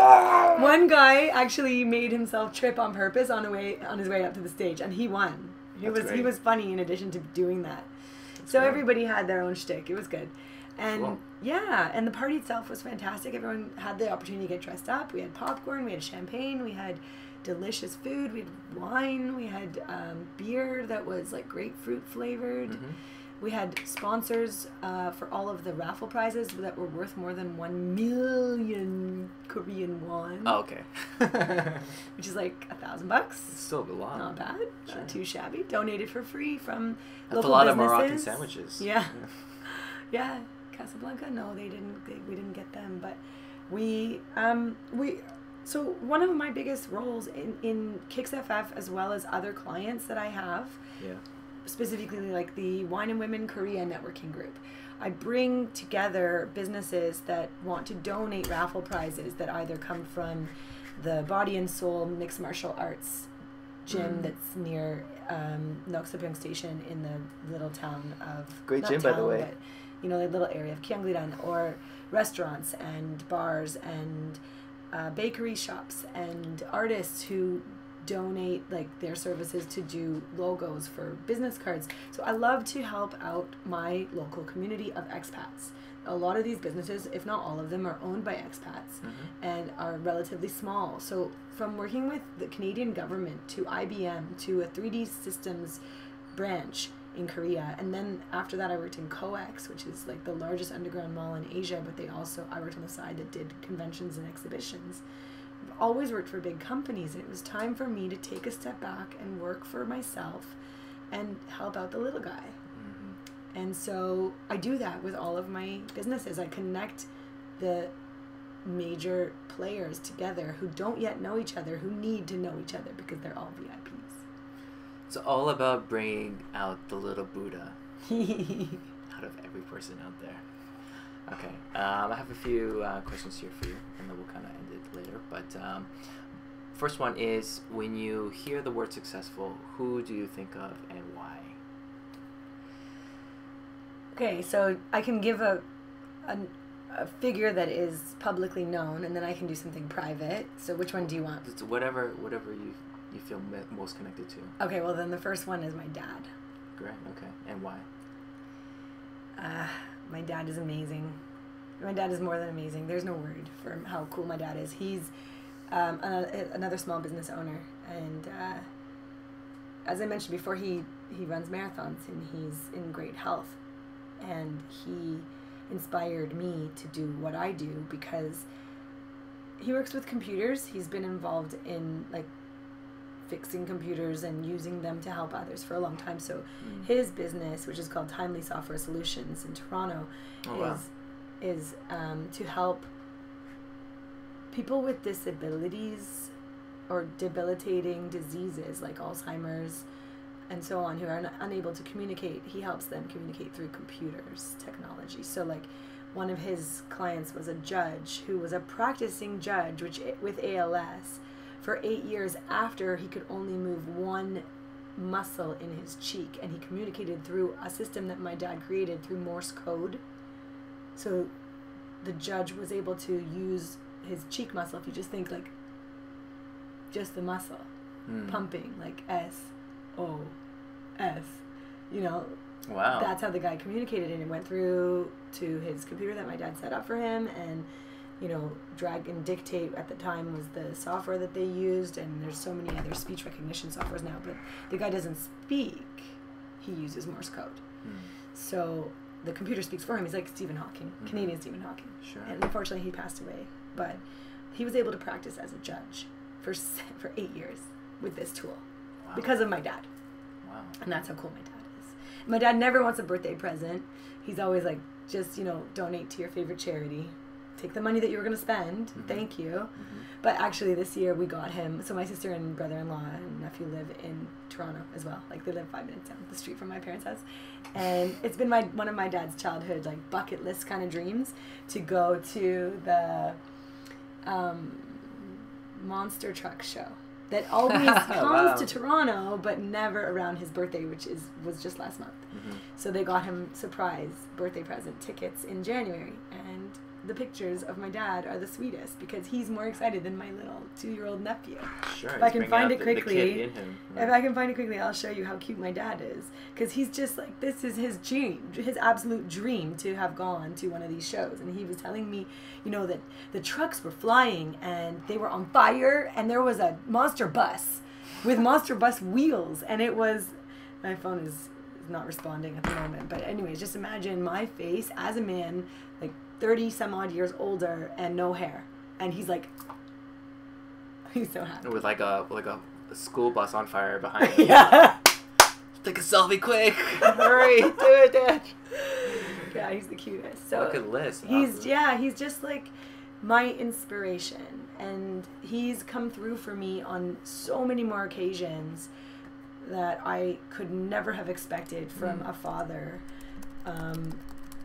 One guy actually made himself trip on purpose on the way on his way up to the stage, and he won. He That's was great. he was funny in addition to doing that. That's so great. everybody had their own shtick. It was good. And Cool. yeah, and the party itself was fantastic. Everyone had the opportunity to get dressed up. We had popcorn, we had champagne, we had delicious food, we had wine, we had um, beer that was like grapefruit flavored. Mm-hmm. We had sponsors uh, for all of the raffle prizes that were worth more than one million Korean won. Oh, okay. Which is like a thousand bucks. It's still a lot. Not bad. Sure. Not too shabby. Donated for free from That's local a lot businesses. of Moroccan sandwiches. Yeah. Yeah. Casablanca, no, they didn't. They, we didn't get them, but we, um, we. So one of my biggest roles in in Kicks F F, as well as other clients that I have, Yeah. specifically like the Wine and Women Korea networking group, I bring together businesses that want to donate raffle prizes that either come from the Body and Soul Mixed Martial Arts gym Mm. that's near um, Noksapyeong Station in the little town of Great not gym, by the town, way. but, you know, the little area of Gyeonggi-dan, or restaurants and bars and uh, bakery shops and artists who donate like their services to do logos for business cards. So I love to help out my local community of expats. A lot of these businesses, if not all of them, are owned by expats Mhm. and are relatively small. So from working with the Canadian government to I B M to a three D Systems branch in Korea, and then after that I worked in COEX, which is like the largest underground mall in Asia, but they also, I worked on the side that did conventions and exhibitions. I've always worked for big companies, and it was time for me to take a step back and work for myself and help out the little guy. Mm-hmm. And so I do that with all of my businesses. I connect the major players together who don't yet know each other, who need to know each other because they're all V I Ps. It's all about bringing out the little Buddha out of every person out there. Okay, um, I have a few uh, questions here for you, and then we'll kind of end it later. But um, first one is, when you hear the word successful, who do you think of and why? Okay, so I can give a, a a figure that is publicly known, and then I can do something private. So which one do you want? It's whatever, whatever you you feel me- most connected to. Okay, well then the first one is my dad. Great. Okay, and why? Uh, my dad is amazing. My dad is more than amazing. There's no word for how cool my dad is. He's um, a, another small business owner, and uh, as I mentioned before, he, he runs marathons, and he's in great health. And he inspired me to do what I do because he works with computers. He's been involved in like fixing computers and using them to help others for a long time. So Mm. his business, which is called Timely Software Solutions in Toronto, Oh, wow. is is um, to help people with disabilities or debilitating diseases like Alzheimer's and so on, who are un- unable to communicate. He helps them communicate through computers technology. So like one of his clients was a judge who was a practicing judge which with A L S for eight years after he could only move one muscle in his cheek, and he communicated through a system that my dad created through Morse code. So the judge was able to use his cheek muscle, if you just think like just the muscle Mm. pumping, like S O S, you know, Wow. that's how the guy communicated, and it went through to his computer that my dad set up for him. And you know, drag and dictate at the time was the software that they used, and there's so many other speech recognition softwares now, but the guy doesn't speak, he uses Morse code. Mm. So the computer speaks for him. He's like Stephen Hawking, Mm-hmm. Canadian Stephen Hawking. Sure. And unfortunately he passed away, but he was able to practice as a judge for se- for eight years with this tool Wow. because of my dad. wow. And that's how cool my dad is. My dad never wants a birthday present. He's always like, just, you know, donate to your favorite charity. Take the money that you were going to spend. Mm-hmm. Thank you. Mm-hmm. But actually this year we got him, so my sister and brother-in-law and nephew live in Toronto as well. Like they live five minutes down the street from my parents' house. And it's been my one of my dad's childhood like bucket list kind of dreams to go to the um, monster truck show that always comes wow. to Toronto, but never around his birthday, which is was just last month. Mm-hmm. So they got him surprise birthday present tickets in January, and the pictures of my dad are the sweetest because he's more excited than my little two-year-old nephew. Sure. If I can find it the, quickly, the kid in him, right? If I can find it quickly, I'll show you how cute my dad is. Because he's just like, this is his dream, his absolute dream to have gone to one of these shows. And he was telling me, you know, that the trucks were flying and they were on fire, and there was a monster bus with monster bus wheels, and it was, my phone is not responding at the moment, but anyways, just imagine my face as a man, like thirty some odd years older and no hair, and he's like, he's so happy with like a like a, a school bus on fire behind him. Yeah. Take a selfie quick. Hurry, do it, Dad. Yeah, he's the cutest. So bucket list. He's awesome. yeah, he's just like my inspiration, and he's come through for me on so many more occasions that I could never have expected from mm. a father. Um,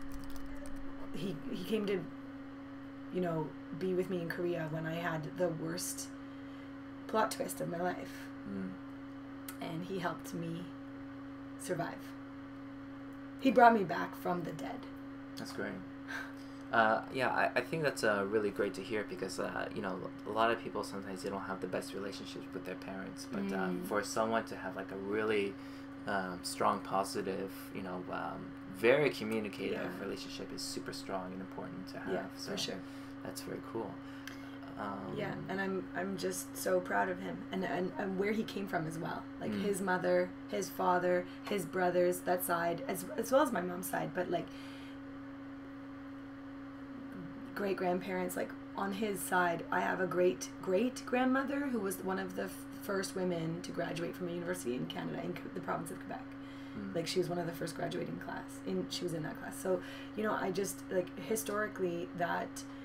he he came to, you know, be with me in Korea when I had the worst plot twist of my life. Mm. And he helped me survive. He brought me back from the dead. That's great. Uh, yeah, I, I think that's uh, really great to hear because, uh, you know, a lot of people sometimes they don't have the best relationships with their parents. But mm. uh, for someone to have like a really um, strong, positive, you know, um, very communicative yeah. relationship is super strong and important to have. Yeah, so for sure. That's very cool. Um, yeah, and I'm I'm just so proud of him and, and, and where he came from as well. Like mm. his mother, his father, his brothers, that side, as as well as my mom's side, but like great grandparents, like on his side, I have a great great grandmother who was one of the f- first women to graduate from a university in Canada, in the province of Quebec. Mm. Like she was one of the first graduating class, in she was in that class. So, you know, I just like historically that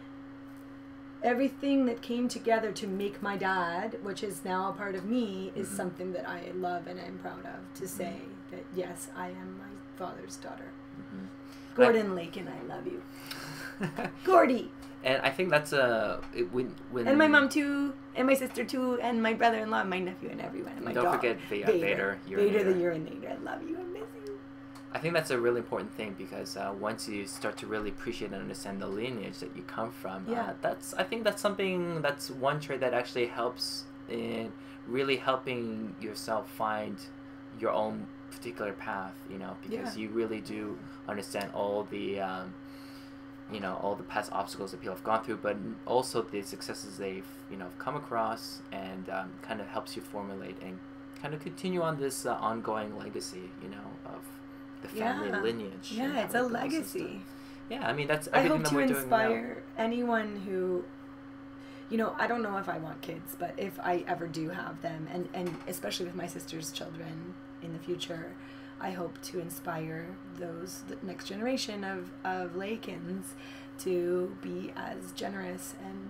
everything that came together to make my dad, which is now a part of me, is mm-hmm. something that I love and I'm proud of to mm-hmm. say that yes, I am my father's daughter. Mm-hmm. Gordon I, Laiken, I love you. Gordy. And I think that's a it, when when and my mom too, and my sister too, and my brother-in-law, and my nephew, and everyone, and my don't dog. forget the, uh, Vader. Vader, Vader urinator. the urinator. I love you. I miss you. I think that's a really important thing because uh, once you start to really appreciate and understand the lineage that you come from, yeah. uh, that's I think that's something that's one trait that actually helps in really helping yourself find your own particular path. You know, because yeah. you really do understand all the. Um, you know, all the past obstacles that people have gone through, but also the successes they've, you know, come across, and um, kind of helps you formulate and kind of continue on this uh, ongoing legacy, you know, of the family yeah. lineage. Yeah, it's a legacy. Yeah, I mean, that's I everything hope that to we're doing inspire anyone who, you know, I don't know if I want kids, but if I ever do have them, and, and especially with my sister's children in the future, I hope to inspire those, the next generation of, of Laikens to be as generous and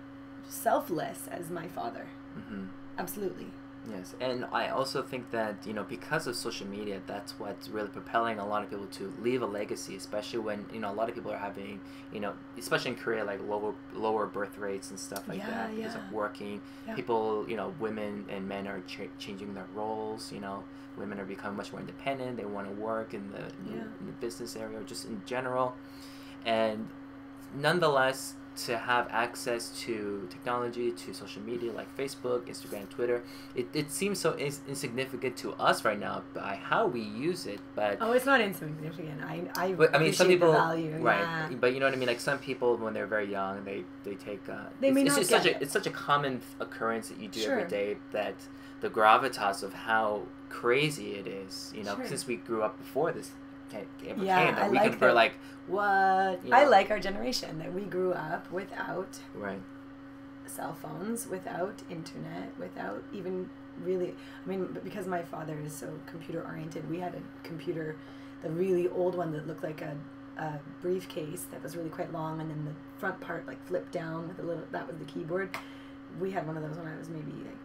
selfless as my father. Mm-hmm. Absolutely. Yes, and I also think that, you know, because of social media, that's what's really propelling a lot of people to leave a legacy, especially when, you know, a lot of people are having, you know, especially in Korea, like lower lower birth rates and stuff like yeah, that because yeah. of working. Yeah. People, you know, women and men are ch- changing their roles, you know. Women are becoming much more independent. They want to work in the, in, yeah. in the business area or just in general. And nonetheless, to have access to technology, to social media like Facebook, Instagram, Twitter, it, it seems so ins- insignificant to us right now by how we use it. But oh, it's not insignificant. I I, but, I mean, some people, the value, right? yeah. But you know what I mean. Like some people, when they're very young, they they take. Uh, they it's, may it's not just get such it. a it's such a common occurrence that you do Sure. every day that the gravitas of how crazy it is. You know, sure. since we grew up before this. Ever yeah, came, that I we like can, that. we're like, what? You know? I like our generation that we grew up without right. cell phones, without internet, without even really, I mean, but because my father is so computer oriented, we had a computer, the really old one that looked like a, a briefcase that was really quite long, and then the front part like flipped down with a little, that was the keyboard. We had one of those when I was maybe like,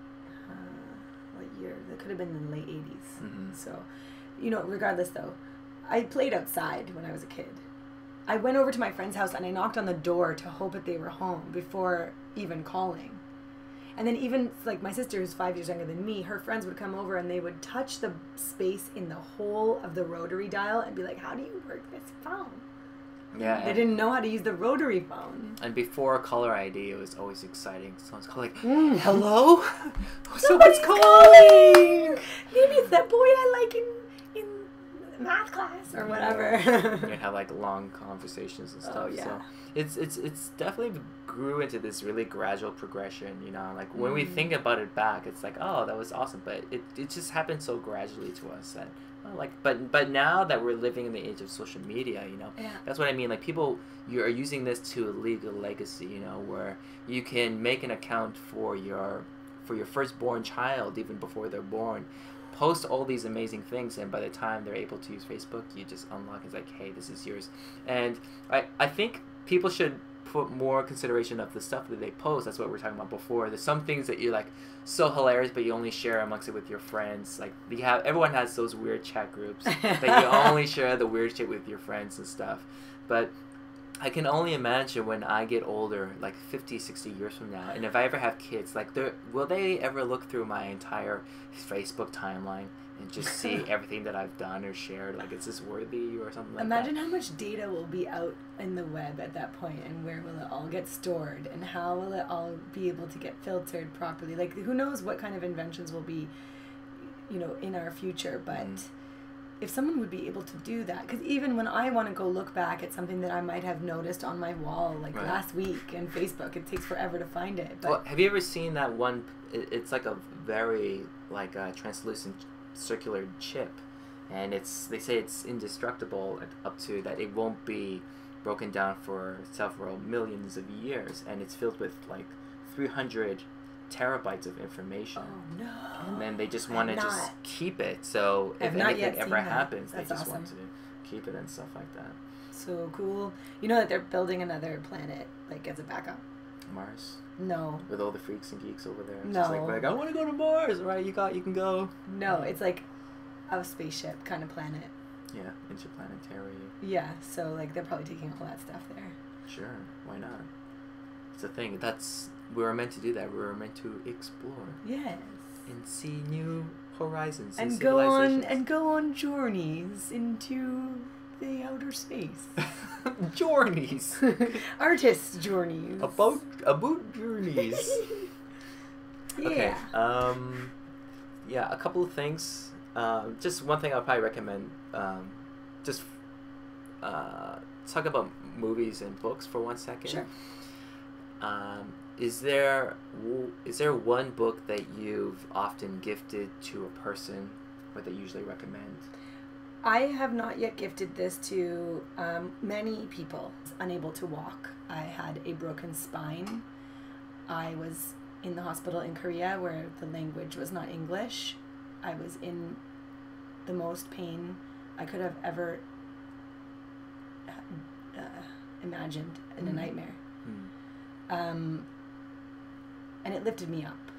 uh, what year? That could have been in the late eighties. Mm-hmm. So, you know, regardless though, I played outside when I was a kid. I went over to my friend's house and I knocked on the door to hope that they were home before even calling. And then even, like, my sister, who's five years younger than me, her friends would come over and they would touch the space in the hole of the rotary dial and be like, how do you work this phone? Yeah. They didn't know how to use the rotary phone. And before caller I D, it was always exciting. Someone's calling, Mm. hello? Someone's Someone's calling! Maybe it's that boy I like in, in math class or whatever. You have like long conversations and stuff. Oh, yeah. So it's it's it's definitely grew into this really gradual progression, you know. Like when Mm. we think about it back, it's like, oh, that was awesome, but it, it just happened so gradually to us that well, like but but now that we're living in the age of social media, you know, Yeah. that's what I mean. Like people, you are using this to a legal legacy, you know, where you can make an account for your for your firstborn child even before they're born. Post all these amazing things, and by the time they're able to use Facebook, you just unlock. It's like, hey, this is yours. And I, I think people should put more consideration of the stuff that they post. That's what we were talking about before. There's some things that you're like so hilarious, but you only share amongst it with your friends. Like you have, everyone has those weird chat groups that you only share the weird shit with your friends and stuff. But I can only imagine when I get older, like fifty, sixty years from now, and if I ever have kids, like, will they ever look through my entire Facebook timeline and just see everything that I've done or shared? Like, is this worthy or something like Imagine that? how much data will be out in the web at that point, and where will it all get stored, and how will it all be able to get filtered properly? Like, who knows what kind of inventions will be, you know, in our future, but... Mm. If someone would be able to do that, because even when I want to go look back at something that I might have noticed on my wall, like right. last week in Facebook, it takes forever to find it. But well, have you ever seen that one? It's like a very like a translucent circular chip, and it's they say it's indestructible up to that it won't be broken down for several millions of years, and it's filled with like three hundred terabytes of information. Oh no! And then they just want to just keep it. So if anything ever happens, they just want to keep it and stuff like that. So cool. You know that they're building another planet, like as a backup. Mars. No. With all the freaks and geeks over there. No. It's like, like I want to go to Mars. Right? You got. You can go. No, it's like a spaceship kind of planet. Yeah, interplanetary. Yeah. So like they're probably taking all that stuff there. Sure. Why not? It's a thing. That's. We were meant to do that. We were meant to explore. Yes. And see new horizons. And go on and go on journeys into the outer space. Journeys. Artist journeys. About about journeys. Yeah. Okay. Um. Yeah. A couple of things. Um. Just one thing I'll probably recommend. Um. Just. Uh. Talk about movies and books for one second. Sure. Um. Is there is there one book that you've often gifted to a person, or that you usually recommend? I have not yet gifted this to um, many people. Unable to walk. I had a broken spine. I was in the hospital in Korea where the language was not English. I was in the most pain I could have ever uh, imagined in mm. a nightmare. Mm. Um. And it lifted me up.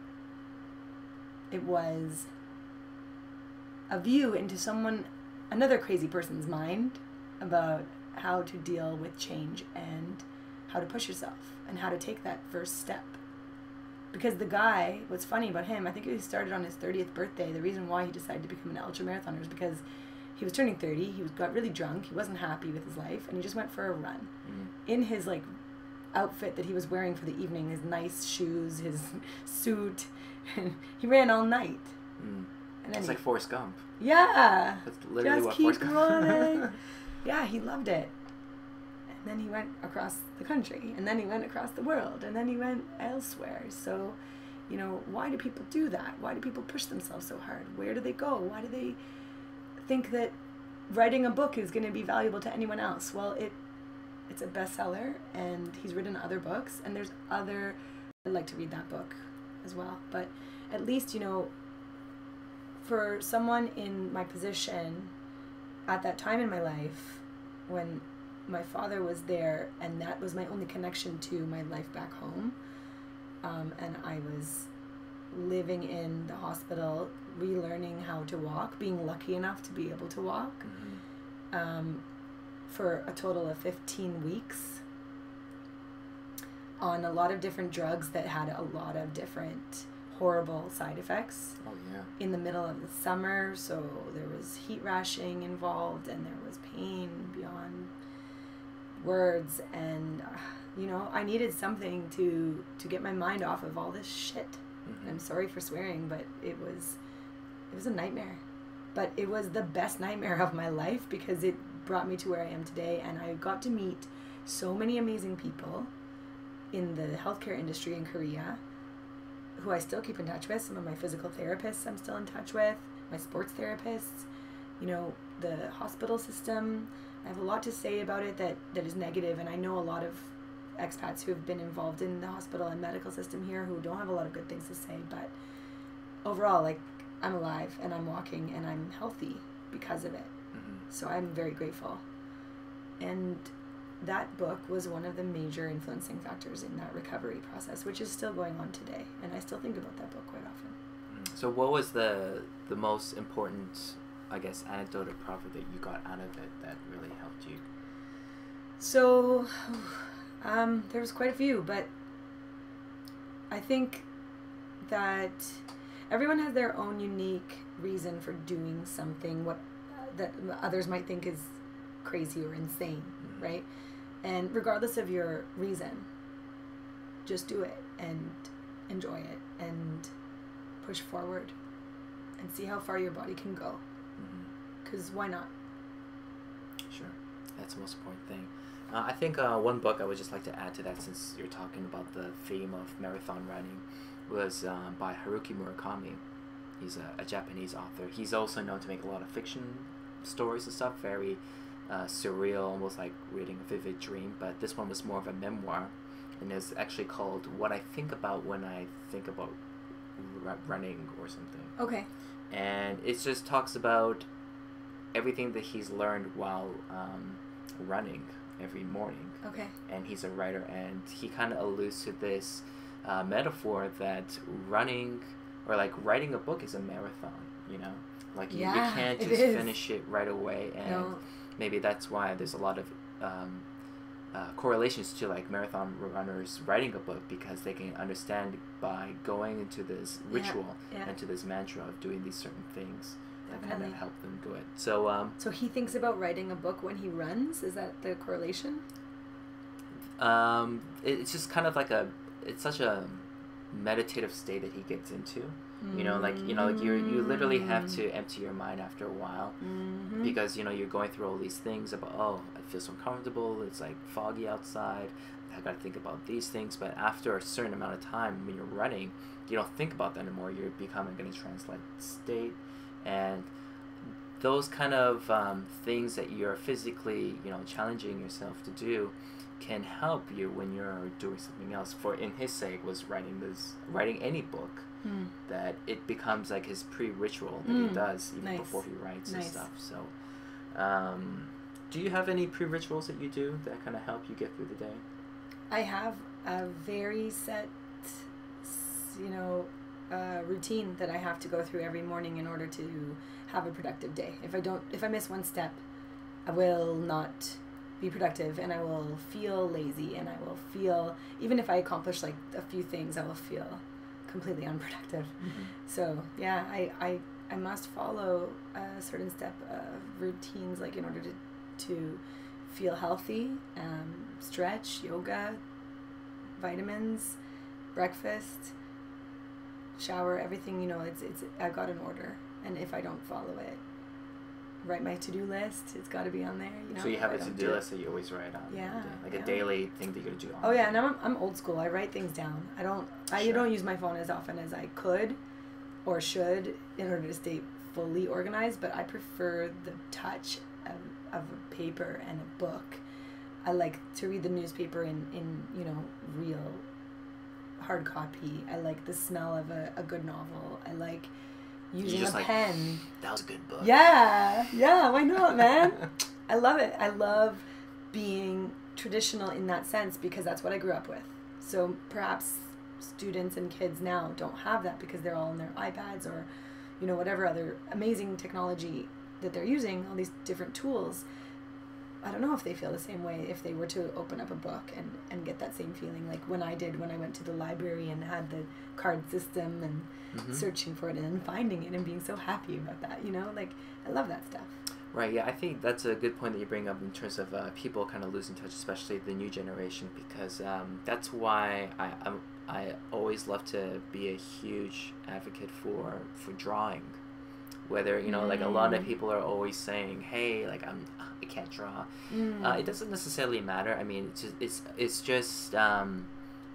It was a view into someone, another crazy person's mind about how to deal with change and how to push yourself and how to take that first step. Because the guy, what's funny about him, I think he started on his thirtieth birthday. The reason why he decided to become an ultramarathoner is because he was turning thirty, he was got really drunk, he wasn't happy with his life, and he just went for a run. Mm. In his, like, outfit that he was wearing for the evening, his nice shoes, his suit, and he ran all night. Mm. And then it's he, like Forrest Gump. Yeah. That's literally just what keep Forrest Gump. running. Yeah, he loved it. And then he went across the country, and then he went across the world, and then he went elsewhere. So, you know, why do people do that? Why do people push themselves so hard? Where do they go? Why do they think that writing a book is going to be valuable to anyone else? Well, it It's a bestseller, and he's written other books, and there's other... I'd like to read that book as well, but at least, you know, for someone in my position at that time in my life, when my father was there and that was my only connection to my life back home, um, and I was living in the hospital, relearning how to walk, being lucky enough to be able to walk, mm-hmm. um, for a total of fifteen weeks on a lot of different drugs that had a lot of different horrible side effects. Oh yeah. In the middle of the summer, so there was heat rashing involved, and there was pain beyond words, and uh, you know, I needed something to to get my mind off of all this shit. Mm-hmm. I'm sorry for swearing, but it was it was a nightmare. But it was the best nightmare of my life because it brought me to where I am today, and I got to meet so many amazing people in the healthcare industry in Korea who I still keep in touch with. Some of my physical therapists I'm still in touch with, my sports therapists, you know, the hospital system. I have a lot to say about it that, that is negative, and I know a lot of expats who have been involved in the hospital and medical system here who don't have a lot of good things to say, but overall, like, I'm alive and I'm walking and I'm healthy because of it. Mm-hmm. So I'm very grateful. And that book was one of the major influencing factors in that recovery process, which is still going on today, and I still think about that book quite often. So what was the the most important, I guess, anecdote or profit that you got out of it that really helped you? So um, there was quite a few, but I think that everyone has their own unique reason for doing something what uh, that others might think is crazy or insane, mm-hmm. right? And regardless of your reason, just do it and enjoy it and push forward and see how far your body can go. Because mm-hmm. why not? Sure. That's the most important thing. Uh, I think uh, one book I would just like to add to that, since you're talking about the theme of marathon running, was um, by Haruki Murakami. He's a, a Japanese author. He's also known to make a lot of fiction stories and stuff, very uh, surreal, almost like reading a vivid dream. But this one was more of a memoir, and it's actually called What I Think About When I Think About r- Running or something. Okay. And it just talks about everything that he's learned while um, running every morning. Okay. And he's a writer, and he kind of alludes to this uh, metaphor that running or like writing a book is a marathon, you know? Like you, yeah, you can't just finish it right away, and no. maybe that's why there's a lot of um, uh, correlations to like marathon runners writing a book, because they can understand by going into this ritual yeah, yeah. and to this mantra of doing these certain things that Definitely. kind of help them do it. So, um, so he thinks about writing a book when he runs? Is that the correlation? Um, it, it's just kind of like a, it's such a meditative state that he gets into. You know, like, you know, like you you literally have to empty your mind after a while, mm-hmm. because, you know, you're going through all these things about, oh, I feel so uncomfortable, it's like foggy outside, I gotta think about these things. But after a certain amount of time, when you're running, you don't think about that anymore. You're becoming in a trance-like state, and those kind of um, things that you're physically, you know, challenging yourself to do can help you when you're doing something else. For in his sake was writing this, writing any book. Mm. That it becomes like his pre-ritual that mm. he does even nice. before he writes nice. and stuff. So, um, do you have any pre-rituals that you do that kind of help you get through the day? I have a very set, you know, uh, routine that I have to go through every morning in order to have a productive day. If I don't, if I miss one step, I will not be productive, and I will feel lazy, and I will feel, even if I accomplish like a few things, I will feel completely unproductive. Mm-hmm. So yeah, I, I I must follow a certain step of routines, like in order to to feel healthy. Um, stretch, yoga, vitamins, breakfast, shower, everything. You know, it's it's I've got an order, and if I don't follow it, write my to-do list. It's got to be on there. You know. So you have a to-do list that you always write on. Yeah. Like yeah. a daily thing that you're gonna do. On oh yeah, and I'm I'm old school. I write things down. I don't I sure. don't use my phone as often as I could, or should, in order to stay fully organized. But I prefer the touch of of a paper and a book. I like to read the newspaper in in you know real hard copy. I like the smell of a, a good novel. I like using a like, pen. That was a good book. Yeah, yeah, why not, man? I love it. I love being traditional in that sense because that's what I grew up with. So perhaps students and kids now don't have that because they're all on their iPads or, you know, whatever other amazing technology that they're using, all these different tools. I don't know if they feel the same way if they were to open up a book and, and get that same feeling like when I did when I went to the library and had the card system and mm-hmm. searching for it and then finding it and being so happy about that, you know? Like, I love that stuff. Right, yeah, I think that's a good point that you bring up in terms of uh, people kind of losing touch, especially the new generation, because um, that's why I I'm, I always love to be a huge advocate for, for drawing. Whether, you know, mm. like a lot of people are always saying, hey, like, I'm, I can't draw. Mm. Uh, it doesn't necessarily matter. I mean, it's just, it's, it's just um,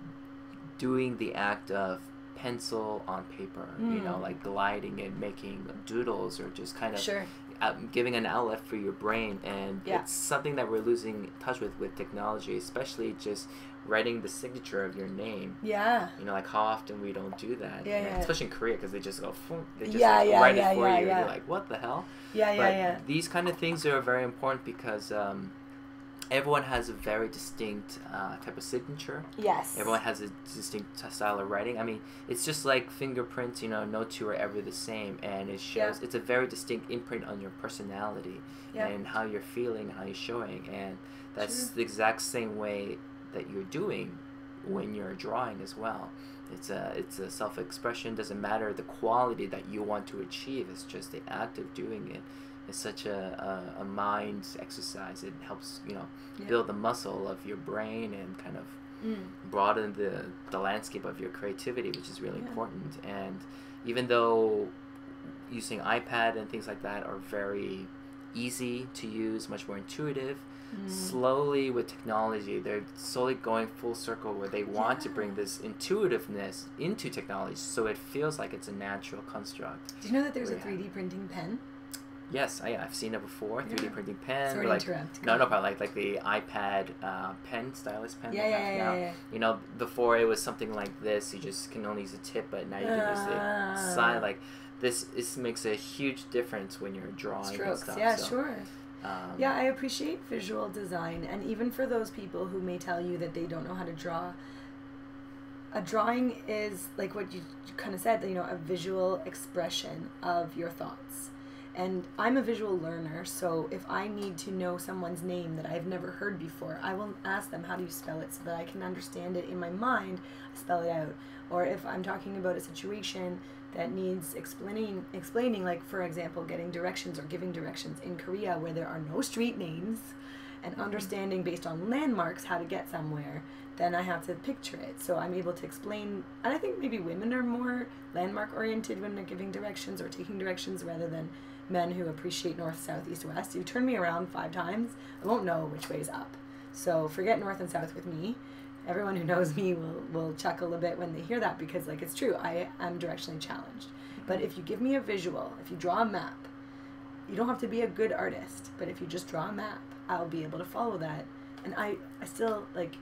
doing the act of pencil on paper, mm. you know, like gliding and making doodles or just kind of sure. uh, giving an outlet for your brain. And yeah. it's something that we're losing touch with with technology, especially just writing the signature of your name. Yeah. You know, like how often we don't do that. Yeah, yeah. Especially in Korea, because they just go, they just yeah, like, yeah, write yeah, it for yeah, you. yeah. You're like, what the hell? Yeah, yeah, but yeah. these kind of things are very important because um, everyone has a very distinct uh, type of signature. Yes. Everyone has a distinct style of writing. I mean, it's just like fingerprints, you know, no two are ever the same. And it shows, yeah. it's a very distinct imprint on your personality yeah. and how you're feeling, how you're showing. And that's True. The exact same way that you're doing when you're drawing as well. It's a it's a self-expression. Doesn't matter the quality that you want to achieve. It's just the act of doing it. It's such a, a, a mind exercise. It helps, you know, yeah. build the muscle of your brain and kind of mm. broaden the, the landscape of your creativity, which is really yeah. important. And even though using iPad and things like that are very easy to use, much more intuitive, Mm. slowly with technology, they're slowly going full circle where they want yeah. to bring this intuitiveness into technology so it feels like it's a natural construct. Do you know that there's a three D printing pen? Yes, I, I've seen it before. Yeah. three D printing pen. Sorry to like, interrupt. No, no problem. Like, like the iPad uh, pen, stylus pen. Yeah, yeah, yeah, yeah, yeah. You know, before it was something like this. You just can only use a tip, but now you can use the uh, side. Like, this, this makes a huge difference when you're drawing strokes. and stuff. Yeah, so. sure. Um, yeah, I appreciate visual design, and even for those people who may tell you that they don't know how to draw, a drawing is like what you, you kind of said, you know, a visual expression of your thoughts. And I'm a visual learner, so if I need to know someone's name that I've never heard before, I will ask them, how do you spell it, so that I can understand it in my mind, I spell it out. Or if I'm talking about a situation that needs explaining, explaining, like, for example, getting directions or giving directions in Korea where there are no street names, and mm-hmm. understanding based on landmarks how to get somewhere, then I have to picture it. So I'm able to explain, and I think maybe women are more landmark oriented when they're giving directions or taking directions rather than men who appreciate north, south, east, west. You turn me around five times, I won't know which way is up. So forget north and south with me. Everyone who knows me will, will chuckle a bit when they hear that because, like, it's true. I am directionally challenged. But if you give me a visual, if you draw a map, you don't have to be a good artist, but if you just draw a map, I'll be able to follow that. And I, I still, like,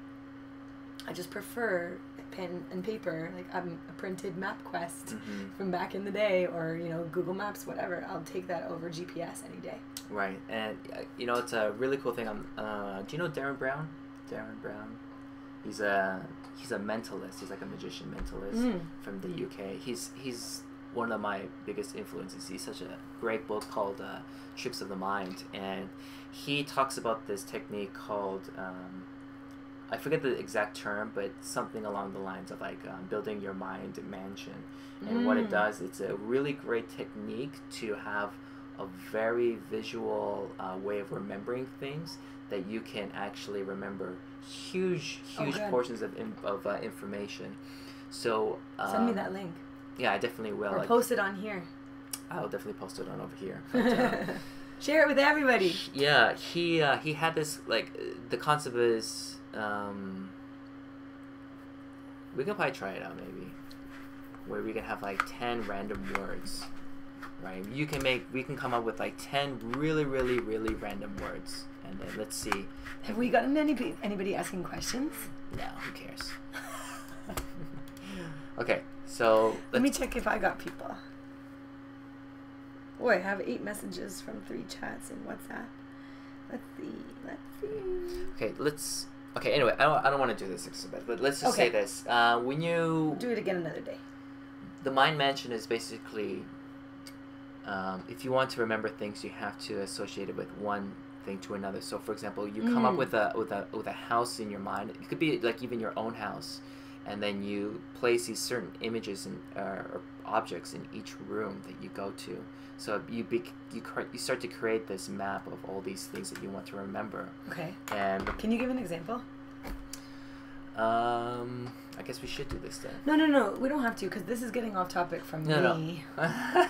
I just prefer pen and paper. Like, I'm a printed MapQuest mm-hmm. from back in the day, or, you know, Google Maps, whatever. I'll take that over G P S any day. Right. And, uh, you know, it's a really cool thing. I'm, uh, do you know Darren Brown? Darren Brown? He's a he's a mentalist. He's like a magician mentalist mm. from the U K. He's he's one of my biggest influences. He's such a great book called uh, Tricks of the Mind, and he talks about this technique called um, I forget the exact term, but something along the lines of like um, building your mind mansion. And mm. what it does, it's a really great technique to have a very visual uh, way of remembering things that you can actually remember huge, huge oh, portions of in, of uh, information. So um, send me that link. Yeah, I definitely will. Or like, post it on here. I'll definitely post it on over here. But, uh, share it with everybody. Yeah, he uh, he had this, like, the concept is um, we can probably try it out maybe, where we can have like ten random words. Right, you can make. We can come up with like ten really, really, really random words, and then let's see. Have we gotten anybody anybody asking questions? No, who cares? Okay, so Let me check if I got people. Oh, I have eight messages from three chats in WhatsApp. Let's see. Let's see. Okay, let's. Okay, anyway, I don't. I don't want to do this exhibit, but let's just Okay. say this. Uh, when you Do it again another day. the mind mansion is basically, um, if you want to remember things, you have to associate it with one thing to another. So, for example, you come up Mm. with a with a with a house in your mind. It could be like even your own house, and then you place these certain images and uh, or objects in each room that you go to. So you be, you cre- you start to create this map of all these things that you want to remember. Okay. And Can you give an example? um, I guess we should do this then. No, no, no. We don't have to because this is getting off topic from No, me. no.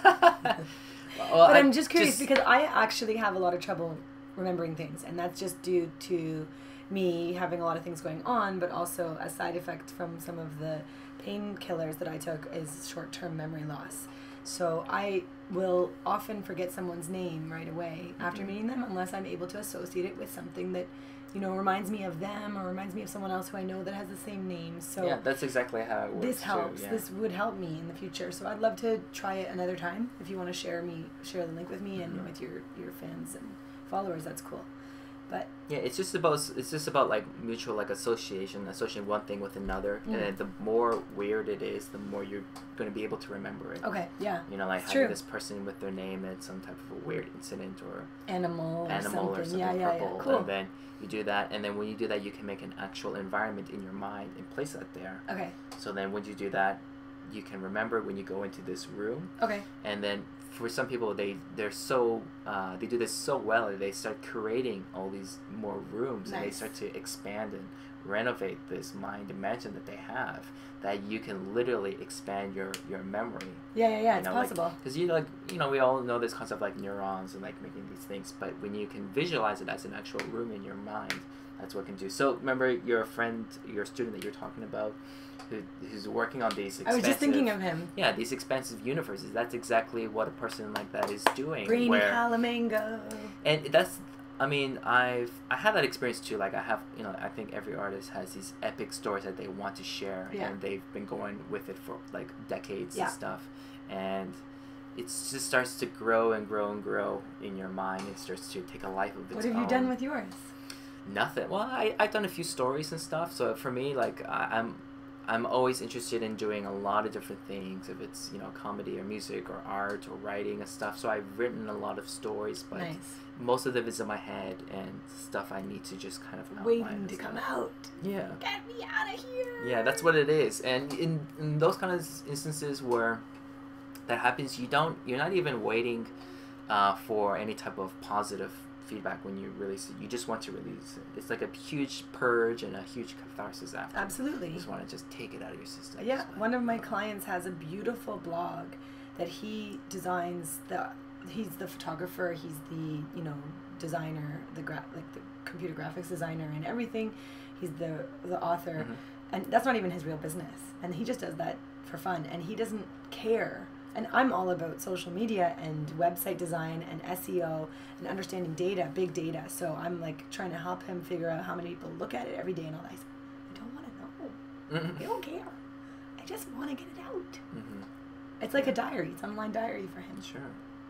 but Well, I I'm just curious just- because I actually have a lot of trouble remembering things, and that's just due to me having a lot of things going on, but also a side effect from some of the painkillers that I took is short-term memory loss. So I will often forget someone's name right away after Mhm. meeting them unless I'm able to associate it with something that, you know, reminds me of them or reminds me of someone else who I know that has the same name. So yeah, that's exactly how it works. this helps. Too, yeah. This would help me in the future. So I'd love to try it another time. If you want to share me, share the link with me and Mhm. with your, your fans and followers, that's cool. But Yeah, it's just about it's just about like mutual like association, associating one thing with another, Mm. and then the more weird it is, the more you're going to be able to remember it. okay, yeah, You know, like It's having true. this person with their name and some type of a weird incident or animal, or animal something. or something yeah, yeah, purple, yeah. Cool. and then you do that, and then when you do that, you can make an actual environment in your mind and place that there. Okay, So then, when you do that, you can remember when you go into this room, okay, and then for some people, they they're so uh, they do this so well that they start creating all these more rooms, and they Nice. start to expand and renovate this mind dimension that they have, that you can literally expand your your memory. yeah, yeah, yeah. You It's know, like- possible. Because you like you know we all know this concept like neurons and like making these things, but when you can visualize it as an actual room in your mind, that's what it can do. So remember your friend, your student that you're talking about, who who's working on these I expensive, was just thinking of him. yeah, these expensive universes. That's exactly what a person like that is doing. Brainy where, Calamango. and that's I mean I've I had that experience too. Like I have you know I think every artist has these epic stories that they want to share, Yeah. and they've been going with it for like decades Yeah. and stuff, and it just starts to grow and grow and grow in your mind. It starts to take a life of its own. What have you done with yours? Nothing. Well, I I've done a few stories and stuff. So for me, like I, I'm. I'm always interested in doing a lot of different things, if it's, you know, comedy or music or art or writing and stuff. So I've written a lot of stories, but Nice. most of them is in my head and stuff I need to just kind of outline Waiting and to stuff. come out. Yeah. Get me out of here. Yeah, that's what it is. And in, in those kind of instances where that happens, you don't, you're not even waiting uh, for any type of positive feedback when you release it. You just want to release it. It's like a huge purge and a huge catharsis after. Absolutely. You just want to just take it out of your system. Yeah, It's like- one of my clients has a beautiful blog that he designs. The he's the photographer. He's the you know designer, the gra- like the computer graphics designer and everything. He's the the author, Mhm. and that's not even his real business. And he just does that for fun, and he doesn't care. And I'm all about social media and website design and S E O and understanding data, big data. So I'm like trying to help him figure out how many people look at it every day and all that. I said, I don't want to know. Mhm. I don't care. I just want to get it out. Mhm. It's like a diary. It's an online diary for him. Sure.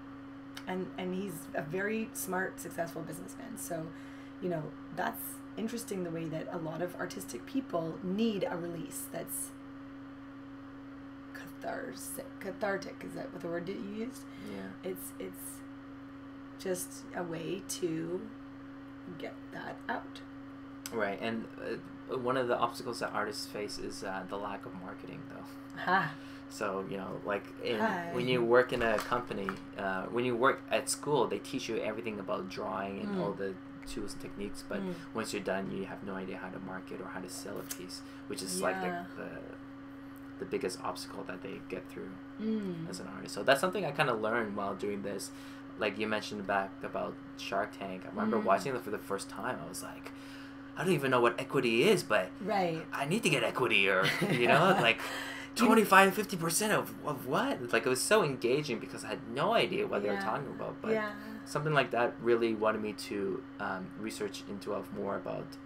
And and he's a very smart, successful businessman. So, you know, that's interesting the way that a lot of artistic people need a release that's cathartic. Cathartic, is that what the word that you used? Yeah. It's it's just a way to get that out. Right, and uh, one of the obstacles that artists face is uh, the lack of marketing, though. Ha. So, you know, like in, Hi. when you work in a company, uh, when you work at school, they teach you everything about drawing and Mm. all the tools and techniques, but Mm. once you're done, you have no idea how to market or how to sell a piece, which is like Yeah. the, the the biggest obstacle that they get through Mm. as an artist. So that's something I kind of learned while doing this. Like you mentioned back about Shark Tank. I remember Mm. watching it for the first time. I was like, I don't even know what equity is, but Right. I need to get equity, or you know, like twenty-five, fifty percent of of what? Like it was so engaging because I had no idea what they were Yeah. talking about. But Yeah. something like that really wanted me to um, research into of more about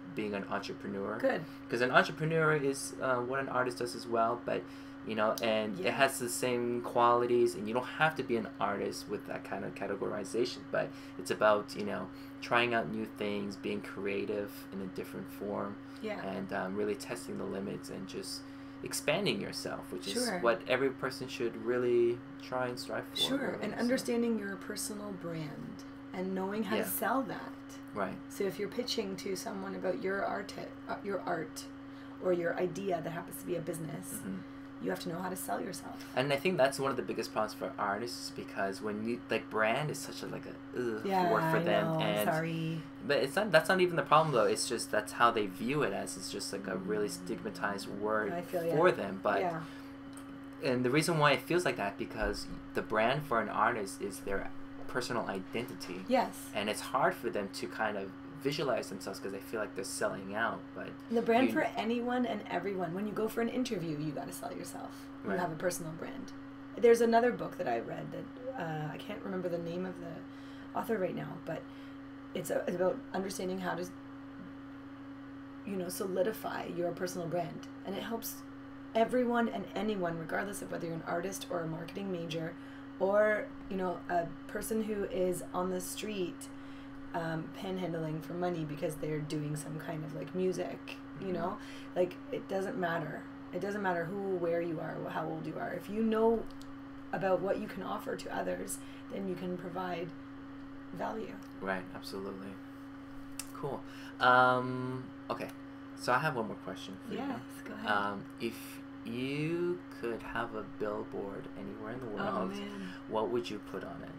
being an entrepreneur. Good. Because an entrepreneur is uh, what an artist does as well, but you know, and Yeah. it has the same qualities, and you don't have to be an artist with that kind of categorization, but it's about, you know, trying out new things, being creative in a different form, Yeah. and um, really testing the limits and just expanding yourself, which Sure. is what every person should really try and strive for. Sure, really, and so. understanding your personal brand and knowing how Yeah. to sell that. Right. So if you're pitching to someone about your art, uh, your art, or your idea that happens to be a business, Mm-hmm. you have to know how to sell yourself. And I think that's one of the biggest problems for artists, because when you like brand is such a like a ugh, Yeah, word for I them, know. and Sorry. but it's not that's not even the problem though. It's just that's how they view it as. It's just like a really stigmatized word I feel, for yeah. them. But yeah. and the reason why it feels like that, because the brand for an artist is their personal identity, Yes. and it's hard for them to kind of visualize themselves because they feel like they're selling out. But The brand you- for anyone and everyone. When you go for an interview, you got to sell yourself. You Right. have a personal brand. There's another book that I read that uh, I can't remember the name of the author right now, but it's, a, it's about understanding how to, you know, solidify your personal brand, and it helps everyone and anyone, regardless of whether you're an artist or a marketing major, or you know, a person who is on the street um, panhandling for money because they're doing some kind of like music, you know, like it doesn't matter. It doesn't matter who, where you are, how old you are. If you know about what you can offer to others, then you can provide value. Right, absolutely. Cool. Um, okay, so I have one more question for Yes, you. go ahead. Um, if you could have a billboard anywhere in the world, Oh man. what would you put on it?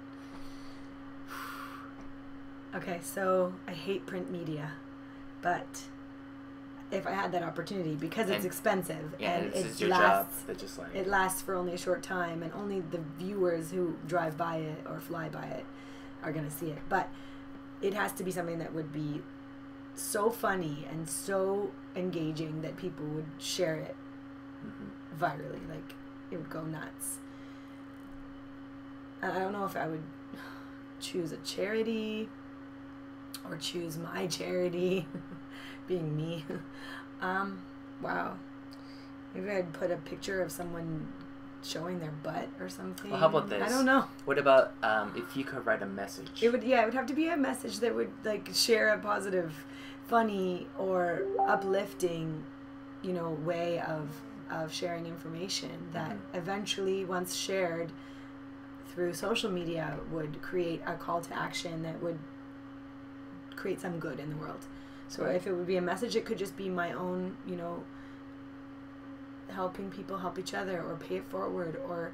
Okay, so I hate print media, but if I had that opportunity, because it's And- expensive Yeah, and this it is your lasts, job. That just like it lasts for only a short time, and only the viewers who drive by it or fly by it are gonna see it. But it has to be something that would be so funny and so engaging that people would share it Mhm. virally. Like, it would go nuts. And I don't know if I would choose a charity or choose my charity, being me. um, wow. Maybe I'd put a picture of someone showing their butt or something. Well, how about this? I don't know. What about um, if you could write a message? It would, yeah, it would have to be a message that would like share a positive, funny, or uplifting, you know, way of of sharing information that Mhm. eventually, once shared through social media, would create a call to action that would create some good in the world. So Right. if it would be a message, it could just be my own, you know, helping people help each other, or pay it forward, or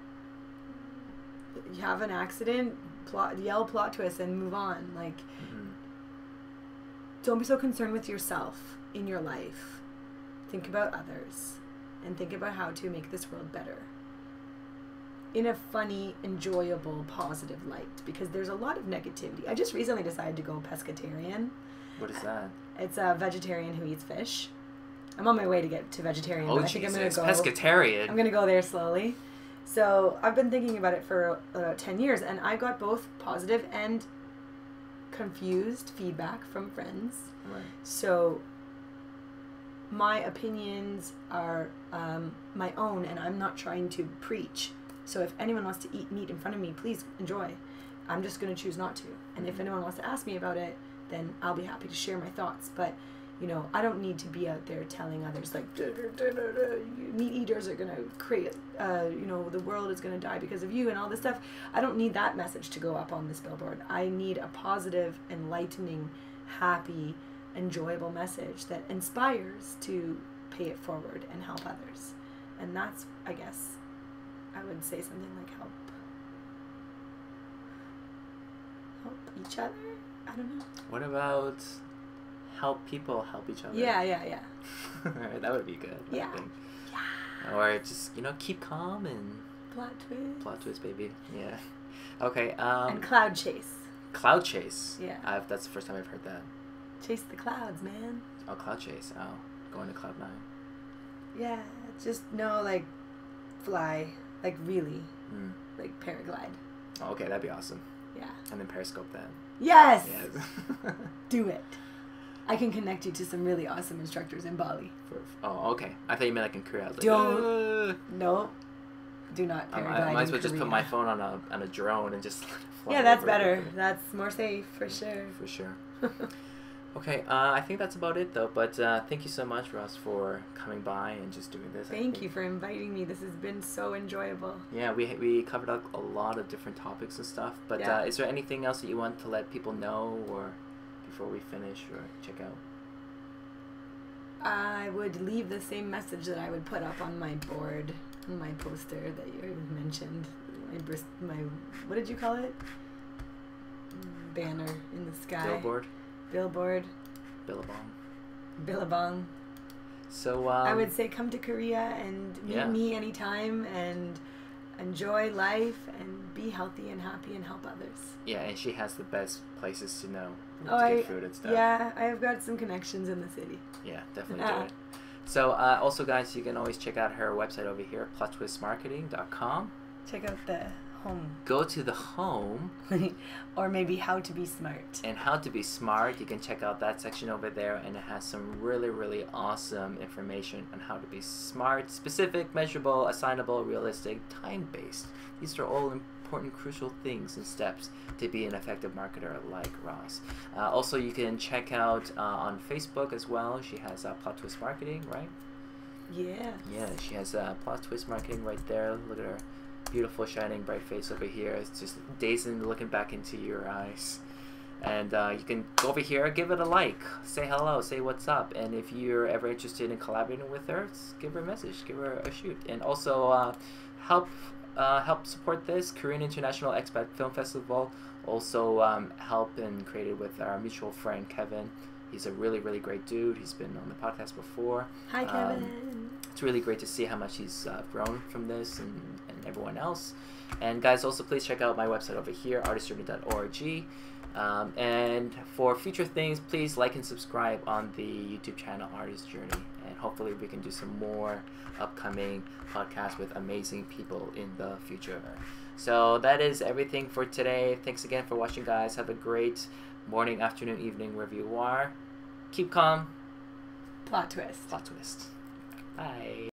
you have an accident, plot, yell plot twist and move on. Like, Mhm. don't be so concerned with yourself in your life. Think about others and think about how to make this world better in a funny, enjoyable, positive light, because there's a lot of negativity. I just recently decided to go pescatarian. What is that? It's a vegetarian who eats fish. I'm on my way to get to vegetarian, Oh but I think I'm Jesus, going to go. pescatarian. I'm going to go there slowly. So I've been thinking about it for about ten years, and I got both positive and confused feedback from friends. Right. So my opinions are um, my own, and I'm not trying to preach. So if anyone wants to eat meat in front of me, please enjoy. I'm just going to choose not to. And if anyone wants to ask me about it, then I'll be happy to share my thoughts. But, you know, I don't need to be out there telling others, like, "Duh, duh, duh, duh, duh, you meat eaters are going to create, uh, you know, the world is going to die because of you," and all this stuff. I don't need that message to go up on this billboard. I need a positive, enlightening, happy, enjoyable message that inspires to pay it forward and help others. And that's, I guess, I would say something like help help each other. I don't know. What about help people help each other? Yeah, yeah, yeah. That would be good. Yeah. I think. Yeah. Or just, you know, keep calm and Plot twist. plot twist, baby. Yeah. Okay. Um, And cloud chase. cloud chase. Yeah. I've, that's the first time I've heard that. Chase the clouds, man. Oh, cloud chase. Oh, going to cloud nine. Yeah, just no, like, fly, like really, Mm. like paraglide. Oh, okay, that'd be awesome. Yeah. And then periscope that. Yes. Yes. Do it. I can connect you to some really awesome instructors in Bali. For, oh, okay. I thought you meant like in Korea. I was like, Don't. "Uh." No. Do not Um, paraglide I might as in well just put Korea. my phone on a on a drone and just fly Yeah, that's over better. everything. That's more safe for sure. For sure. Okay, uh, I think that's about it though. But uh, thank you so much, Roz, for coming by and just doing this. I Thank think- you for inviting me. This has been so enjoyable. Yeah, we we covered up a lot of different topics and stuff. But Yeah. uh, is there anything else that you want to let people know, or before we finish, or check out? I would leave the same message that I would put up on my board, on my poster that you mentioned. My bris- my what did you call it? Banner in the sky. Billboard, Billboard. Billabong. Billabong. So um, I would say come to Korea and meet yeah. me anytime and enjoy life and be healthy and happy and help others. Yeah, and she has the best places to know Oh, to I, get food and stuff. yeah, I've got some connections in the city. Yeah, definitely Ah. do it. So uh, also, guys, you can always check out her website over here, plot twist marketing dot com. Check out the home. Go to the home Or maybe how to be smart. and how to be smart. You can check out that section over there, and it has some really, really awesome information on how to be smart, specific, measurable, assignable, realistic, time-based. These are all important, crucial things and steps to be an effective marketer like Roz. Uh, also, you can check out uh, on Facebook as well. She has uh, Plot Twist Marketing, right? Yeah. Yeah, she has uh, Plot Twist Marketing right there. Look at her beautiful, shining, bright face over here. It's just dazing looking back into your eyes. And uh, you can go over here, give it a like, say hello, say what's up. And if you're ever interested in collaborating with her, just give her a message, give her a shoot. And also uh, help uh, help support this Korean International Expat Film Festival. Also um, help and created with our mutual friend Kevin. He's a really, really great dude. He's been on the podcast before. Hi, Kevin. Um, it's really great to see how much he's uh, grown from this and, and everyone else. And guys, also please check out my website over here, artist journey dot org. Um, and for future things, please like and subscribe on the YouTube channel Artist Journey. And hopefully we can do some more upcoming podcasts with amazing people in the future. So that is everything for today. Thanks again for watching, guys. Have a great morning, afternoon, evening, wherever you are. Keep calm. Plot twist. Plot twist. Bye.